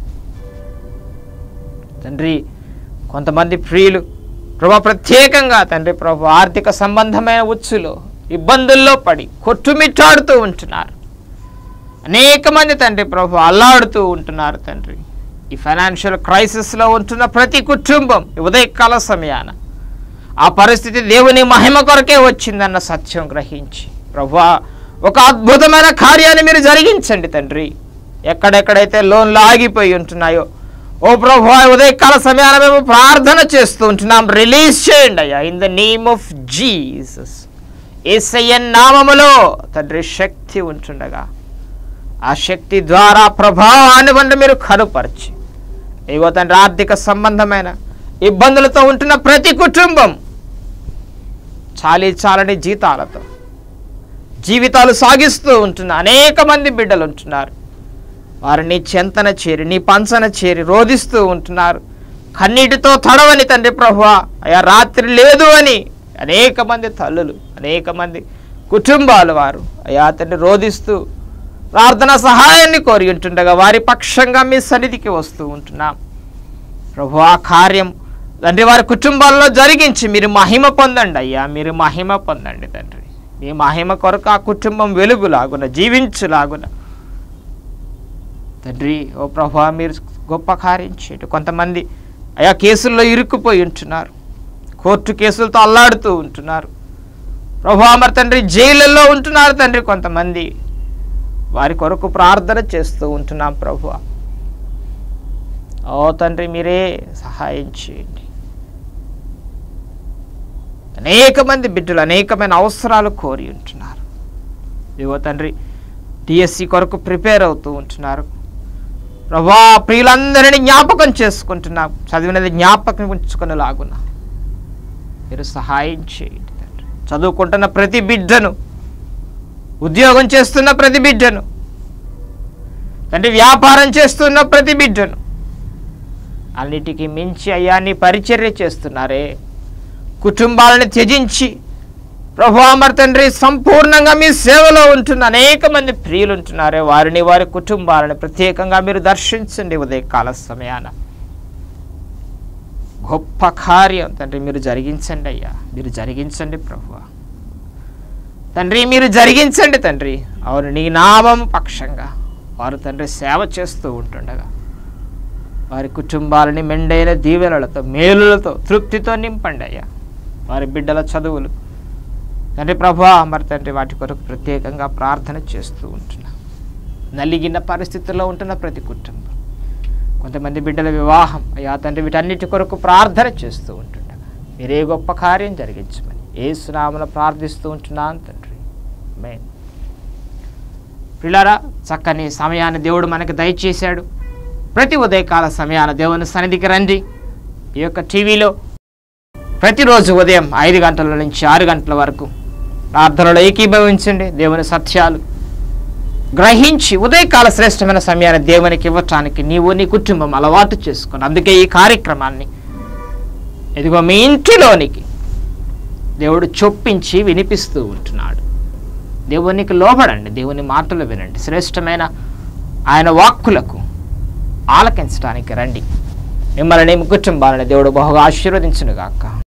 తండ్రి. కొంతమంది ప్రియులు ప్రభు ప్రత్యేకంగా తండ్రి ప్రభు ఆర్థిక సంబంధమైన ఉచ్చులో ఇబ్బందుల్లో పడి కొట్టుమిట్టాడుతూ ఉంటున్నారు. అనేక మంది తండ్రి ప్రభు అల్లాడుతూ ఉంటున్నారు తండ్రి. ఈ ఫైనాన్షియల్ క్రైసిస్లో ఉంటున్న ప్రతి కుటుంబం ఉదయకాల సమయాన ఆ పరిస్థితి దేవుని మహిమ కొరకే వచ్చిందన్న సత్యం గ్రహించి ప్రభువా ఒక అద్భుతమైన కార్యాన్ని మీరు జరిగించండి తండ్రి. ఎక్కడెక్కడైతే లోన్లు ఆగిపోయి ఉంటున్నాయో ఓ ప్రభువా ఉదయకాల సమయాన మేము ప్రార్థన చేస్తూ ఉంటున్నాం, రిలీజ్ చేయండి అయ్యా in the name of Jesus. యేసయ్య నామములో తండ్రి శక్తి ఉంటుండగా ఆ శక్తి ద్వారా ప్రభావాన్ని వంటి మీరు కనుపరిచి ఇగో తండ్రి ఆర్థిక సంబంధమైన ఇబ్బందులతో ఉంటున్న ప్రతి కుటుంబం చాలీ చాలని జీతాలతో జీవితాలు సాగిస్తూ ఉంటున్న అనేక మంది బిడ్డలు ఉంటున్నారు. వారిని చెంతన చేరి నీ పంచన చేరి రోధిస్తూ ఉంటున్నారు. కన్నీటితో తడవని తండ్రి ప్రభువా అయ్యా రాత్రి లేదు అని అనేక మంది తల్లులు, అనేక మంది కుటుంబాలు వారు అయ్యా తండ్రి రోధిస్తూ ప్రార్థన సహాయాన్ని కోరి ఉంటుండగా వారి పక్షంగా మీ సన్నిధికి వస్తూ ఉంటున్నాం ప్రభు. ఆ కార్యం తండ్రి వారి కుటుంబాల్లో జరిగించి మీరు మహిమ పొందండి అయ్యా, మీరు మహిమ పొందండి తండ్రి. మీ మహిమ కొరకు ఆ కుటుంబం వెలుగులాగున జీవించులాగున తండ్రి ఓ ప్రభు మీరు గొప్ప కార్యం చేయండి. కొంతమంది అయా కేసుల్లో ఇరుక్కుపోయి ఉంటున్నారు, కోర్టు కేసులతో అల్లాడుతూ ఉంటున్నారు ప్రభు. మరి తండ్రి జైళ్ళల్లో ఉంటున్నారు తండ్రి కొంతమంది, వారి కొరకు ప్రార్థన చేస్తూ ఉంటున్నాం ప్రభు. ఓ తండ్రి మీరే సహాయం చేయండి. అనేక మంది బిడ్డలు అనేకమైన అవసరాలు కోరి ఉంటున్నారు. ఇదిగో తండ్రి డిఎస్సి కొరకు ప్రిపేర్ అవుతూ ఉంటున్నారు ప్రభా. ప్రియులందరినీ జ్ఞాపకం చేసుకుంటున్నాం, చదివినది జ్ఞాపకం ఉంచుకునేలాగున్నా మీరు సహాయం చేయండి తండ్రి. చదువుకుంటున్న ప్రతి బిడ్డను, ఉద్యోగం చేస్తున్న ప్రతి బిడ్డను తండ్రి, వ్యాపారం చేస్తున్న ప్రతి బిడ్డను, అన్నిటికీ మించి అయ్యా నీ పరిచర్య చేస్తున్నారే, కుటుంబాలను త్యజించి ప్రభు మరి తండ్రి సంపూర్ణంగా మీ సేవలో ఉంటున్న అనేక మంది ప్రియులు ఉంటున్నారే, వారిని వారి కుటుంబాలను ప్రత్యేకంగా మీరు దర్శించండి ఉదయకాల సమయాన. గొప్ప కార్యం తండ్రి మీరు జరిగించండి అయ్యా, మీరు జరిగించండి ప్రభు తండ్రి, మీరు జరిగించండి తండ్రి. వారు నీ నామం పక్షంగా వారు తండ్రి సేవ చేస్తూ ఉంటుండగా వారి కుటుంబాలని మెండైన దీవెనలతో మేలులతో తృప్తితో నింపండి అయ్యా. వారి బిడ్డల చదువులు తండ్రి ప్రభా మరి తండ్రి వాటి కొరకు ప్రత్యేకంగా ప్రార్థన చేస్తూ ఉంటున్నా. నలిగిన పరిస్థితుల్లో ఉంటున్న ప్రతి కుటుంబం కొంతమంది బిడ్డల వివాహం, అయ్యా తండ్రి వీటన్నిటి కొరకు ప్రార్థన చేస్తూ ఉంటుండగా మీరే గొప్ప కార్యం జరిగించమని యేసు నామమున ప్రార్థిస్తూ ఉంటున్నాను తండ్రి. ఆమేన్. ప్రియులారా, చక్కని సమయాన్ని దేవుడు మనకు దయచేశాడు. ప్రతి ఉదయకాల సమయాన దేవుని సన్నిధికి రండి. ఈ యొక్క టీవీలో ప్రతిరోజు ఉదయం ఐదు గంటల నుంచి ఆరు గంటల వరకు ప్రార్థనలో ఏకీభవించండి. దేవుని సత్యాలు గ్రహించి ఉదయకాల శ్రేష్టమైన సమయాన్ని దేవునికి ఇవ్వటానికి నీవు నీ కుటుంబం అలవాటు చేసుకుని, అందుకే ఈ కార్యక్రమాన్ని ఇదిగో మీ ఇంటిలోనికి దేవుడు చొప్పించి వినిపిస్తూ ఉంటున్నాడు. దేవునికి లోబడండి, దేవుని మాటలు వినండి, శ్రేష్టమైన ఆయన వాక్కులకు ఆలకించడానికి రండి. మిమ్మల్ని మీ కుటుంబాలను దేవుడు బహుగా ఆశీర్వదించునుగాక.